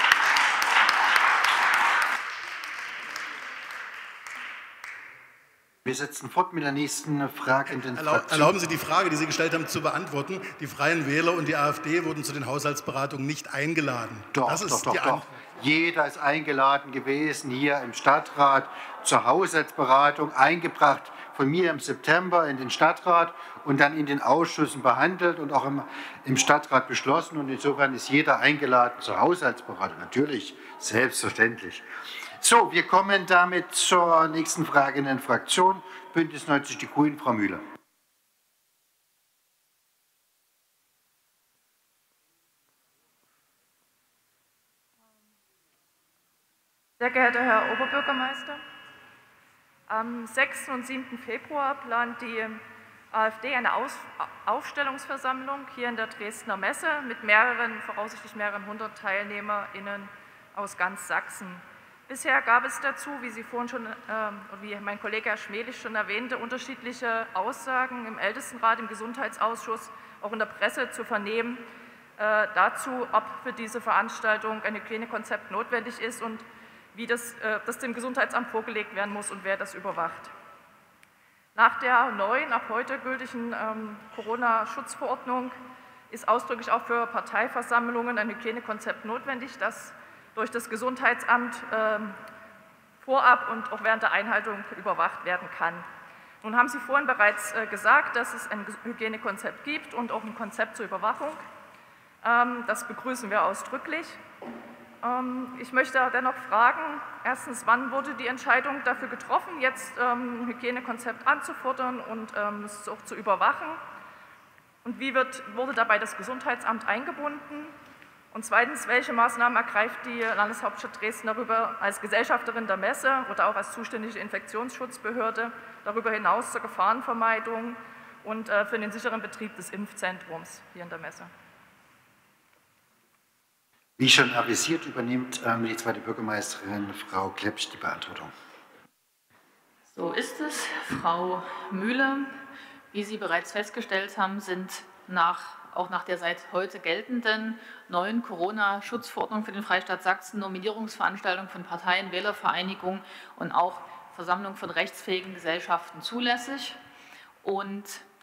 Wir setzen fort mit der nächsten fragenden Fraktion. Erlauben Sie, die Frage, die Sie gestellt haben, zu beantworten. Die Freien Wähler und die AfD wurden zu den Haushaltsberatungen nicht eingeladen. Doch. Jeder ist eingeladen gewesen, hier im Stadtrat zur Haushaltsberatung, eingebracht von mir im September in den Stadtrat und dann in den Ausschüssen behandelt und auch im Stadtrat beschlossen. Und insofern ist jeder eingeladen zur Haushaltsberatung. Natürlich, selbstverständlich. So, wir kommen damit zur nächsten fragenden Fraktion. Bündnis 90 Die Grünen, Frau Müller. Sehr geehrter Herr Oberbürgermeister, am 6. und 7. Februar plant die AfD eine Aufstellungsversammlung hier in der Dresdner Messe mit voraussichtlich mehreren hundert TeilnehmerInnen aus ganz Sachsen. Bisher gab es dazu, wie Sie vorhin schon, wie mein Kollege Herr Schmelich schon erwähnte, unterschiedliche Aussagen im Ältestenrat, im Gesundheitsausschuss, auch in der Presse zu vernehmen, dazu, ob für diese Veranstaltung ein Hygienekonzept notwendig ist und wie das dem Gesundheitsamt vorgelegt werden muss und wer das überwacht. Nach der neuen, ab heute gültigen Corona-Schutzverordnung ist ausdrücklich auch für Parteiversammlungen ein Hygienekonzept notwendig, das durch das Gesundheitsamt vorab und auch während der Einhaltung überwacht werden kann. Nun haben Sie vorhin bereits gesagt, dass es ein Hygienekonzept gibt und auch ein Konzept zur Überwachung. Das begrüßen wir ausdrücklich. Ich möchte dennoch fragen, erstens, wann wurde die Entscheidung dafür getroffen, jetzt ein Hygienekonzept anzufordern und es auch zu überwachen? Und wie wurde dabei das Gesundheitsamt eingebunden? Und zweitens, welche Maßnahmen ergreift die Landeshauptstadt Dresden darüber als Gesellschafterin der Messe oder auch als zuständige Infektionsschutzbehörde darüber hinaus zur Gefahrenvermeidung und für den sicheren Betrieb des Impfzentrums hier in der Messe? Wie schon avisiert, übernimmt die zweite Bürgermeisterin, Frau Klepsch, die Beantwortung. So ist es, Frau Mühle. Wie Sie bereits festgestellt haben, sind auch nach der seit heute geltenden neuen Corona-Schutzverordnung für den Freistaat Sachsen Nominierungsveranstaltungen von Parteien, Wählervereinigungen und auch Versammlung von rechtsfähigen Gesellschaften zulässig. Und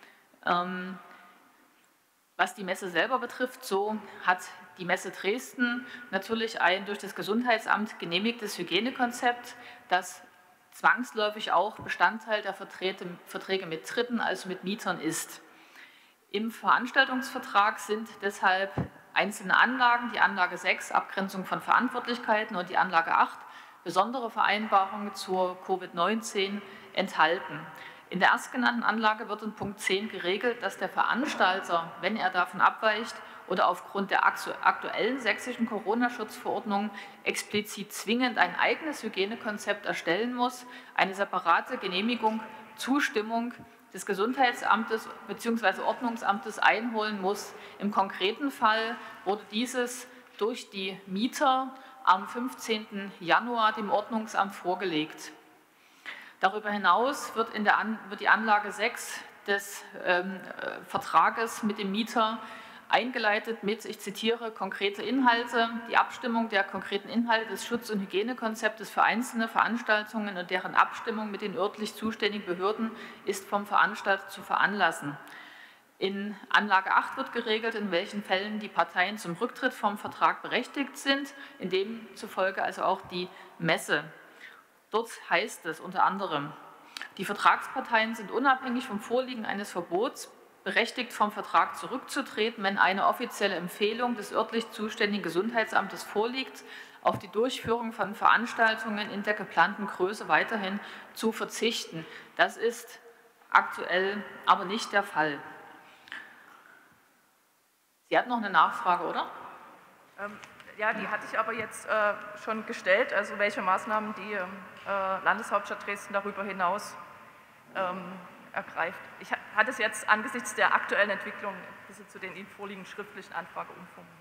was die Messe selber betrifft, so hat die Messe Dresden natürlich ein durch das Gesundheitsamt genehmigtes Hygienekonzept, das zwangsläufig auch Bestandteil der Verträge mit Dritten, also mit Mietern ist. Im Veranstaltungsvertrag sind deshalb einzelne Anlagen, die Anlage 6, Abgrenzung von Verantwortlichkeiten, und die Anlage 8, besondere Vereinbarungen zur Covid-19, enthalten. In der erstgenannten Anlage wird in Punkt 10 geregelt, dass der Veranstalter, wenn er davon abweicht oder aufgrund der aktuellen sächsischen Corona-Schutzverordnung explizit zwingend ein eigenes Hygienekonzept erstellen muss, eine separate Genehmigung, Zustimmung des Gesundheitsamtes bzw. Ordnungsamtes einholen muss. Im konkreten Fall wurde dieses durch die Mieter am 15. Januar dem Ordnungsamt vorgelegt. Darüber hinaus wird die Anlage 6 des Vertrages mit dem Mieter eingeleitet mit, ich zitiere, konkrete Inhalte. Die Abstimmung der konkreten Inhalte des Schutz- und Hygienekonzeptes für einzelne Veranstaltungen und deren Abstimmung mit den örtlich zuständigen Behörden ist vom Veranstalter zu veranlassen. In Anlage 8 wird geregelt, in welchen Fällen die Parteien zum Rücktritt vom Vertrag berechtigt sind, in demzufolge also auch die Messe. Dort heißt es unter anderem: Die Vertragsparteien sind unabhängig vom Vorliegen eines Verbots berechtigt, vom Vertrag zurückzutreten, wenn eine offizielle Empfehlung des örtlich zuständigen Gesundheitsamtes vorliegt, auf die Durchführung von Veranstaltungen in der geplanten Größe weiterhin zu verzichten. Das ist aktuell aber nicht der Fall. Sie hatten noch eine Nachfrage, oder? Ja, die hatte ich aber jetzt schon gestellt, also welche Maßnahmen die Landeshauptstadt Dresden darüber hinaus ergreift. Ich hatte es jetzt angesichts der aktuellen Entwicklung ein bisschen zu den Ihnen vorliegenden schriftlichen Anfrage umformuliert.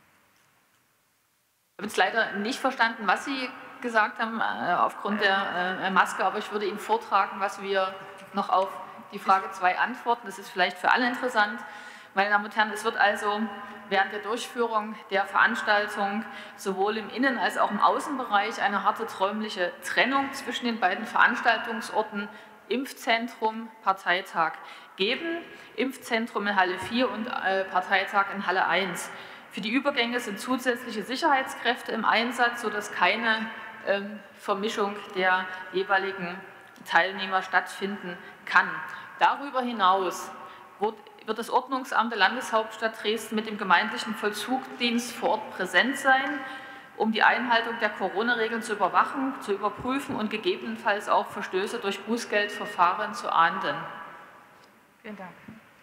Ich habe jetzt leider nicht verstanden, was Sie gesagt haben aufgrund der Maske, aber ich würde Ihnen vortragen, was wir noch auf die Frage 2 antworten. Das ist vielleicht für alle interessant. Meine Damen und Herren, es wird also während der Durchführung der Veranstaltung sowohl im Innen- als auch im Außenbereich eine harte räumliche Trennung zwischen den beiden Veranstaltungsorten Impfzentrum, Parteitag geben. Impfzentrum in Halle 4 und Parteitag in Halle 1. Für die Übergänge sind zusätzliche Sicherheitskräfte im Einsatz, sodass keine Vermischung der jeweiligen Teilnehmer stattfinden kann. Darüber hinaus wird das Ordnungsamt der Landeshauptstadt Dresden mit dem gemeindlichen Vollzugsdienst vor Ort präsent sein, um die Einhaltung der Corona-Regeln zu überwachen, zu überprüfen und gegebenenfalls auch Verstöße durch Bußgeldverfahren zu ahnden. Vielen Dank.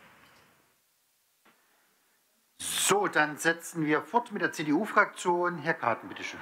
So, dann setzen wir fort mit der CDU-Fraktion. Herr Karten, bitteschön.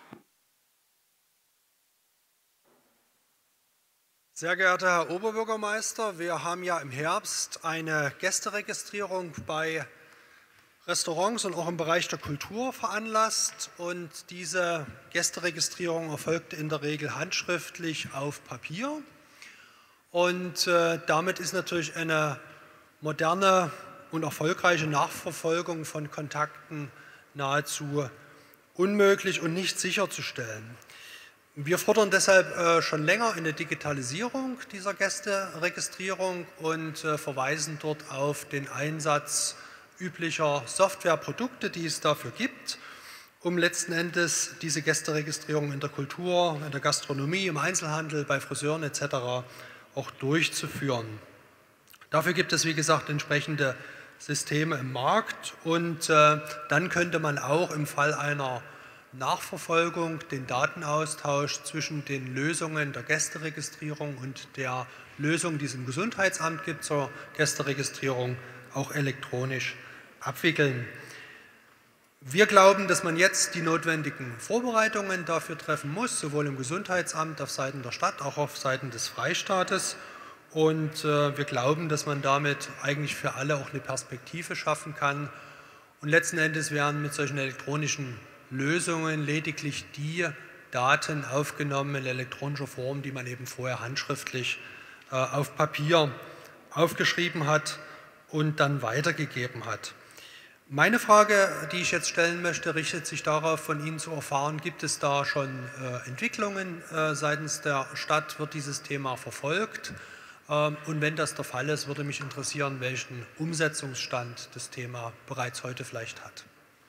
Sehr geehrter Herr Oberbürgermeister, wir haben ja im Herbst eine Gästeregistrierung bei Restaurants und auch im Bereich der Kultur veranlasst. Und diese Gästeregistrierung erfolgte in der Regel handschriftlich auf Papier. Und damit ist natürlich eine moderne und erfolgreiche Nachverfolgung von Kontakten nahezu unmöglich und nicht sicherzustellen. Wir fordern deshalb schon länger eine Digitalisierung dieser Gästeregistrierung und verweisen dort auf den Einsatz üblicher Softwareprodukte, die es dafür gibt, um letzten Endes diese Gästeregistrierung in der Kultur, in der Gastronomie, im Einzelhandel, bei Friseuren etc. auch durchzuführen. Dafür gibt es, wie gesagt, entsprechende Systeme im Markt und dann könnte man auch im Fall einer Nachverfolgung den Datenaustausch zwischen den Lösungen der Gästeregistrierung und der Lösung, die es im Gesundheitsamt gibt zur Gästeregistrierung, auch elektronisch abwickeln. Wir glauben, dass man jetzt die notwendigen Vorbereitungen dafür treffen muss, sowohl im Gesundheitsamt auf Seiten der Stadt, auch auf Seiten des Freistaates. Und wir glauben, dass man damit eigentlich für alle auch eine Perspektive schaffen kann. Und letzten Endes werden mit solchen elektronischen Lösungen lediglich die Daten aufgenommen in elektronischer Form, die man eben vorher handschriftlich auf Papier aufgeschrieben hat und dann weitergegeben hat. Meine Frage, die ich jetzt stellen möchte, richtet sich darauf, von Ihnen zu erfahren, gibt es da schon Entwicklungen seitens der Stadt, wird dieses Thema verfolgt? Und wenn das der Fall ist, würde mich interessieren, welchen Umsetzungsstand das Thema bereits heute vielleicht hat.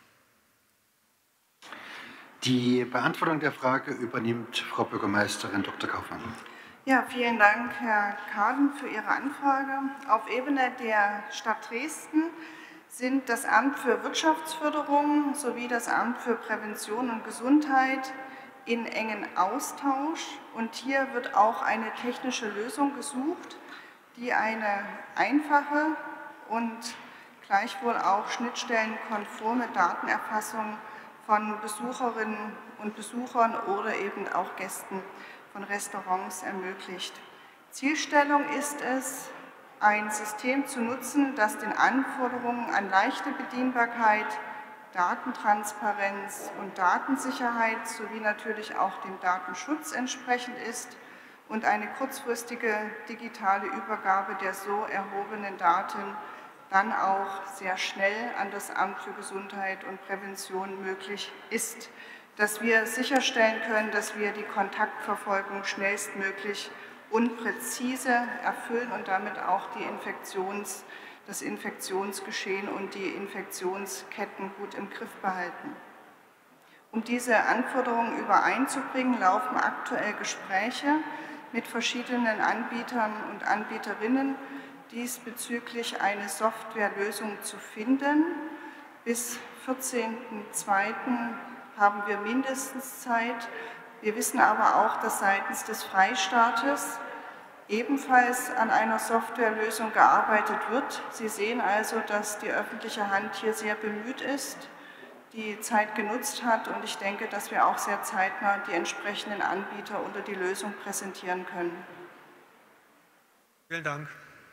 Die Beantwortung der Frage übernimmt Frau Bürgermeisterin Dr. Kaufmann. Ja, vielen Dank, Herr Kaden, für Ihre Anfrage. Auf Ebene der Stadt Dresden sind das Amt für Wirtschaftsförderung sowie das Amt für Prävention und Gesundheit in engen Austausch. Und hier wird auch eine technische Lösung gesucht, die eine einfache und gleichwohl auch schnittstellenkonforme Datenerfassung von Besucherinnen und Besuchern oder eben auch Gästen von Restaurants ermöglicht. Zielstellung ist es, ein System zu nutzen, das den Anforderungen an leichte Bedienbarkeit, Datentransparenz und Datensicherheit sowie natürlich auch dem Datenschutz entsprechend ist und eine kurzfristige digitale Übergabe der so erhobenen Daten dann auch sehr schnell an das Amt für Gesundheit und Prävention möglich ist, dass wir sicherstellen können, dass wir die Kontaktverfolgung schnellstmöglich und präzise erfüllen und damit auch das Infektionsgeschehen und die Infektionsketten gut im Griff behalten. Um diese Anforderungen übereinzubringen, laufen aktuell Gespräche mit verschiedenen Anbietern und Anbieterinnen, diesbezüglich eine Softwarelösung zu finden. Bis 14.02. haben wir mindestens Zeit. Wir wissen aber auch, dass seitens des Freistaates ebenfalls an einer Softwarelösung gearbeitet wird. Sie sehen also, dass die öffentliche Hand hier sehr bemüht ist, die Zeit genutzt hat, und ich denke, dass wir auch sehr zeitnah die entsprechenden Anbieter unter die Lösung präsentieren können. Vielen Dank.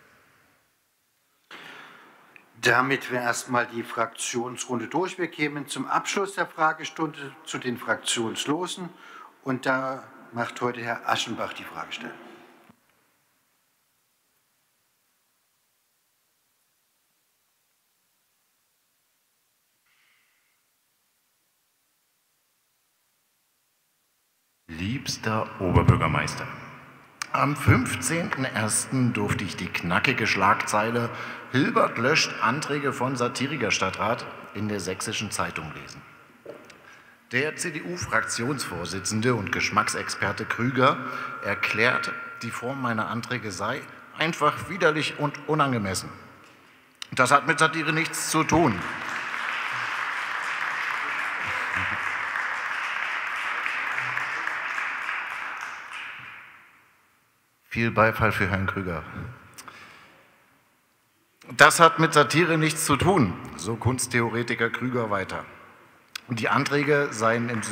Damit wäre erstmal die Fraktionsrunde durch. Wir kämen zum Abschluss der Fragestunde zu den Fraktionslosen, und da macht heute Herr Aschenbach die Fragestellung. Liebster Oberbürgermeister, am 15.01. durfte ich die knackige Schlagzeile "Hilbert löscht Anträge von Satirikerstadtrat" in der Sächsischen Zeitung lesen. Der CDU-Fraktionsvorsitzende und Geschmacksexperte Krüger erklärt, die Form meiner Anträge sei einfach widerlich und unangemessen. Das hat mit Satire nichts zu tun. Viel Beifall für Herrn Krüger. Das hat mit Satire nichts zu tun, so Kunsttheoretiker Krüger weiter. Die Anträge seien im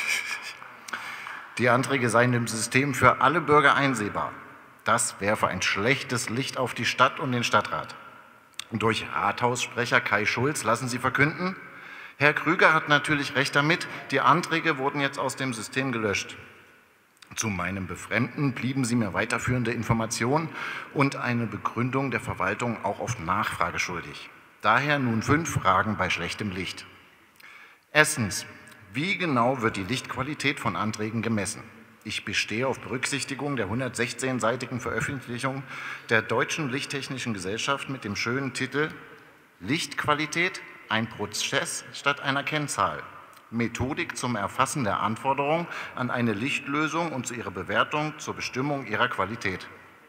System für alle Bürger einsehbar. Das werfe ein schlechtes Licht auf die Stadt und den Stadtrat. Durch Rathaussprecher Kai Schulz lassen Sie verkünden, Herr Krüger hat natürlich recht damit, die Anträge wurden jetzt aus dem System gelöscht. Zu meinem Befremden blieben Sie mir weiterführende Informationen und eine Begründung der Verwaltung auch auf Nachfrage schuldig. Daher nun 5 Fragen bei schlechtem Licht. Erstens, wie genau wird die Lichtqualität von Anträgen gemessen? Ich bestehe auf Berücksichtigung der 116-seitigen Veröffentlichung der Deutschen Lichttechnischen Gesellschaft mit dem schönen Titel "Lichtqualität, ein Prozess statt einer Kennzahl. Methodik zum Erfassen der Anforderungen an eine Lichtlösung und zu ihrer Bewertung zur Bestimmung ihrer Qualität."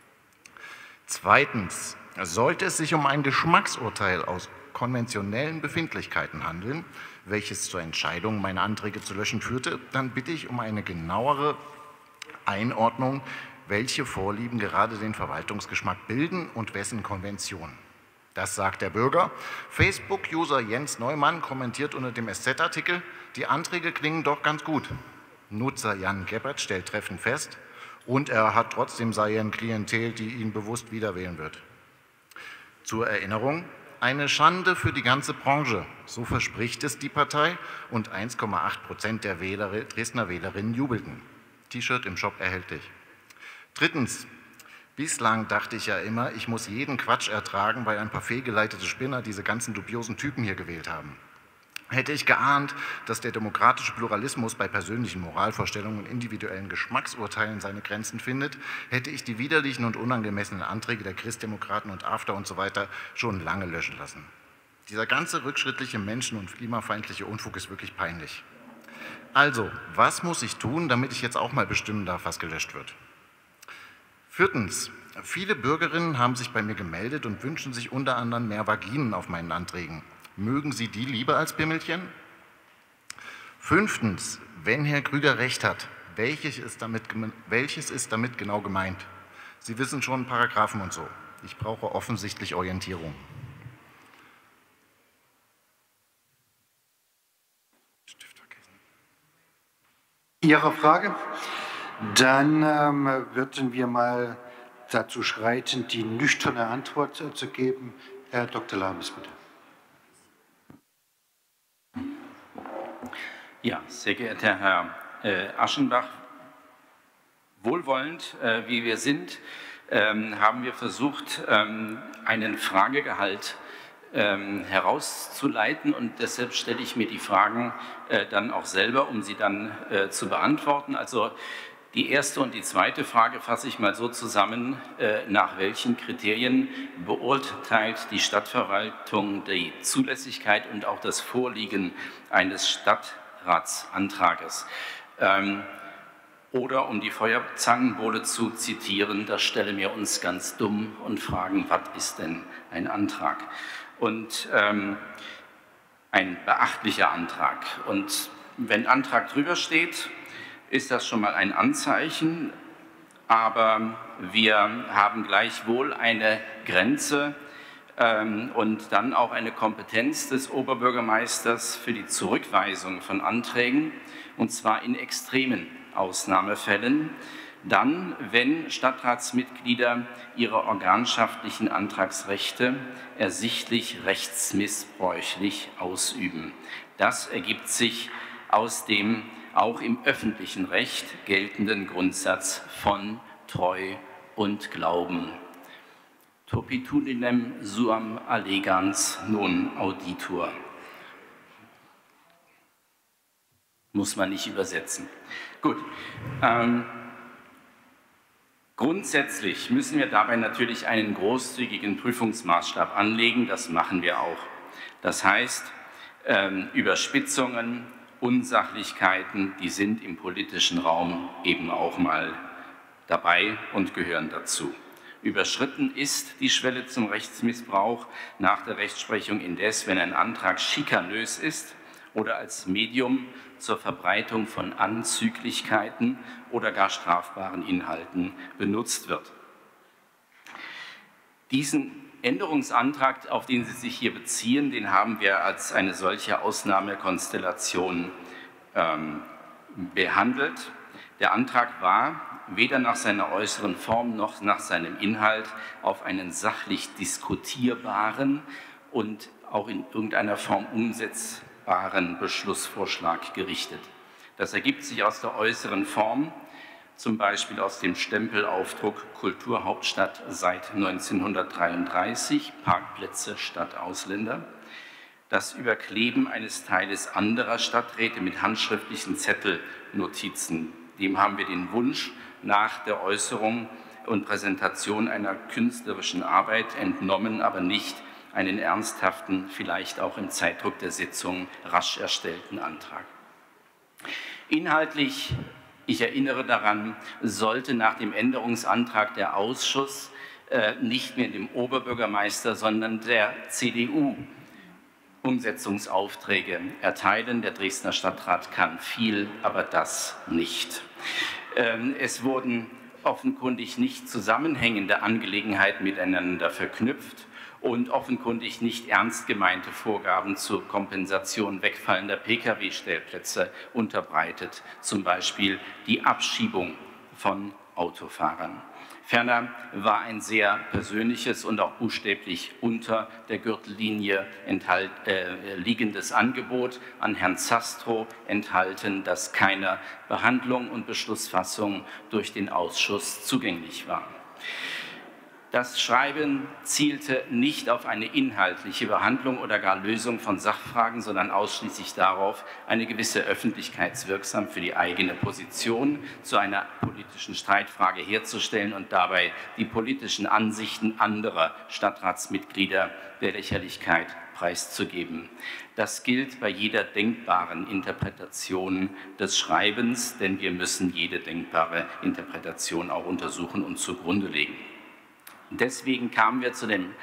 Zweitens, sollte es sich um ein Geschmacksurteil aus konventionellen Befindlichkeiten handeln, welches zur Entscheidung, meine Anträge zu löschen führte, dann bitte ich um eine genauere Einordnung, welche Vorlieben gerade den Verwaltungsgeschmack bilden und wessen Konventionen. Das sagt der Bürger. Facebook-User Jens Neumann kommentiert unter dem SZ-Artikel, die Anträge klingen doch ganz gut. Nutzer Jan Geppert stellt treffend fest, und er hat trotzdem sein Klientel, die ihn bewusst wiederwählen wird. Zur Erinnerung, eine Schande für die ganze Branche, so verspricht es die Partei, und 1,8% der Dresdner Wählerinnen jubelten. T-Shirt im Shop erhältlich. Drittens, bislang dachte ich ja immer, ich muss jeden Quatsch ertragen, weil ein paar fehlgeleitete Spinner diese ganzen dubiosen Typen hier gewählt haben. Hätte ich geahnt, dass der demokratische Pluralismus bei persönlichen Moralvorstellungen und individuellen Geschmacksurteilen seine Grenzen findet, hätte ich die widerlichen und unangemessenen Anträge der Christdemokraten und AfD und so weiter schon lange löschen lassen. Dieser ganze rückschrittliche, menschen- und klimafeindliche Unfug ist wirklich peinlich. Also, was muss ich tun, damit ich jetzt auch mal bestimmen darf, was gelöscht wird? Viertens, viele Bürgerinnen haben sich bei mir gemeldet und wünschen sich unter anderem mehr Vaginen auf meinen Anträgen. Mögen Sie die lieber als Pimmelchen? Fünftens, wenn Herr Krüger recht hat, welches ist damit genau gemeint? Sie wissen schon Paragraphen und so. Ich brauche offensichtlich Orientierung. Ihre Frage? Dann würden wir mal dazu schreiten, die nüchterne Antwort zu geben. Herr Dr. Lames, bitte. Ja, sehr geehrter Herr Aschenbach, wohlwollend wie wir sind, haben wir versucht, einen Fragegehalt herauszuleiten, und deshalb stelle ich mir die Fragen dann auch selber, um sie dann zu beantworten. Also die erste und die zweite Frage fasse ich mal so zusammen: Nach welchen Kriterien beurteilt die Stadtverwaltung die Zulässigkeit und auch das Vorliegen eines Stadtratsantrages? Oder um die Feuerzangenbowle zu zitieren, da stellen wir uns ganz dumm und fragen, was ist denn ein Antrag? Und ein beachtlicher Antrag. Und wenn Antrag drüber steht, ist das schon mal ein Anzeichen, aber wir haben gleichwohl eine Grenze und dann auch eine Kompetenz des Oberbürgermeisters für die Zurückweisung von Anträgen, und zwar in extremen Ausnahmefällen, dann, wenn Stadtratsmitglieder ihre organschaftlichen Antragsrechte ersichtlich rechtsmissbräuchlich ausüben. Das ergibt sich aus dem auch im öffentlichen Recht geltenden Grundsatz von Treu und Glauben. Turpitudinem suam allegans non auditur. Muss man nicht übersetzen. Gut. Grundsätzlich müssen wir dabei natürlich einen großzügigen Prüfungsmaßstab anlegen. Das machen wir auch. Das heißt, Überspitzungen, Unsachlichkeiten, die sind im politischen Raum eben auch mal dabei und gehören dazu. Überschritten ist die Schwelle zum Rechtsmissbrauch nach der Rechtsprechung indes, wenn ein Antrag schikanös ist oder als Medium zur Verbreitung von Anzüglichkeiten oder gar strafbaren Inhalten benutzt wird. Diesen Änderungsantrag, auf den Sie sich hier beziehen, den haben wir als eine solche Ausnahmekonstellation behandelt. Der Antrag war weder nach seiner äußeren Form noch nach seinem Inhalt auf einen sachlich diskutierbaren und auch in irgendeiner Form umsetzbaren Beschlussvorschlag gerichtet. Das ergibt sich aus der äußeren Form, zum Beispiel aus dem Stempelaufdruck Kulturhauptstadt seit 1933, Parkplätze statt Ausländer, das Überkleben eines Teiles anderer Stadträte mit handschriftlichen Zettelnotizen. Dem haben wir den Wunsch nach der Äußerung und Präsentation einer künstlerischen Arbeit entnommen, aber nicht einen ernsthaften, vielleicht auch im Zeitdruck der Sitzung rasch erstellten Antrag. Inhaltlich, ich erinnere daran, sollte nach dem Änderungsantrag der Ausschuss nicht mehr dem Oberbürgermeister, sondern der CDU Umsetzungsaufträge erteilen. Der Dresdner Stadtrat kann viel, aber das nicht. Es wurden offenkundig nicht zusammenhängende Angelegenheiten miteinander verknüpft und offenkundig nicht ernst gemeinte Vorgaben zur Kompensation wegfallender Pkw-Stellplätze unterbreitet, zum Beispiel die Abschiebung von Autofahrern. Ferner war ein sehr persönliches und auch buchstäblich unter der Gürtellinie liegendes Angebot an Herrn Zastrow enthalten, das keiner Behandlung und Beschlussfassung durch den Ausschuss zugänglich war. Das Schreiben zielte nicht auf eine inhaltliche Behandlung oder gar Lösung von Sachfragen, sondern ausschließlich darauf, eine gewisse Öffentlichkeitswirksamkeit für die eigene Position zu einer politischen Streitfrage herzustellen und dabei die politischen Ansichten anderer Stadtratsmitglieder der Lächerlichkeit preiszugeben. Das gilt bei jeder denkbaren Interpretation des Schreibens, denn wir müssen jede denkbare Interpretation auch untersuchen und zugrunde legen. Deswegen kamen wir zu dem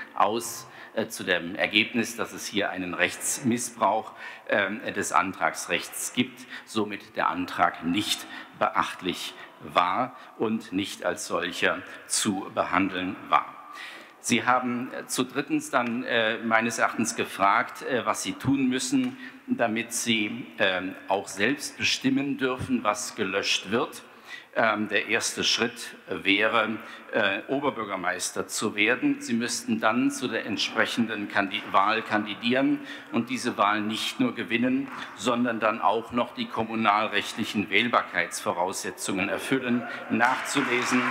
Ergebnis, dass es hier einen Rechtsmissbrauch des Antragsrechts gibt, somit der Antrag nicht beachtlich war und nicht als solcher zu behandeln war. Sie haben zu drittens dann meines Erachtens gefragt, was Sie tun müssen, damit Sie auch selbst bestimmen dürfen, was gelöscht wird. Der erste Schritt wäre, Oberbürgermeister zu werden. Sie müssten dann zu der entsprechenden Wahl kandidieren und diese Wahl nicht nur gewinnen, sondern dann auch noch die kommunalrechtlichen Wählbarkeitsvoraussetzungen erfüllen. Nachzulesen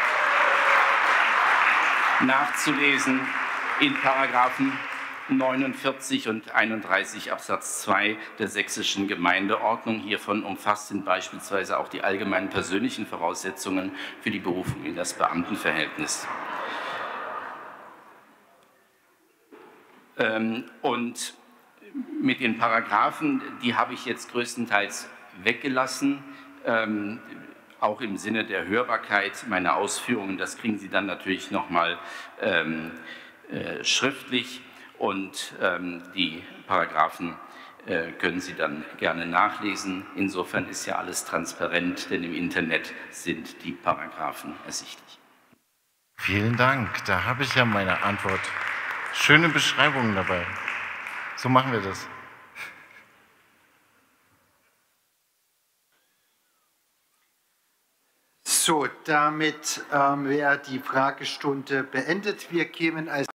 in Paragraphen 49 und 31 Absatz 2 der sächsischen Gemeindeordnung. Hiervon umfasst sind beispielsweise auch die allgemeinen persönlichen Voraussetzungen für die Berufung in das Beamtenverhältnis. Und mit den Paragraphen, die habe ich jetzt größtenteils weggelassen, auch im Sinne der Hörbarkeit meiner Ausführungen. Das kriegen Sie dann natürlich nochmal schriftlich und die Paragraphen können Sie dann gerne nachlesen. Insofern ist ja alles transparent, denn im Internet sind die Paragraphen ersichtlich. Vielen Dank, da habe ich ja meine Antwort. Schöne Beschreibungen dabei. So machen wir das. So, damit wäre die Fragestunde beendet. Wir kämen als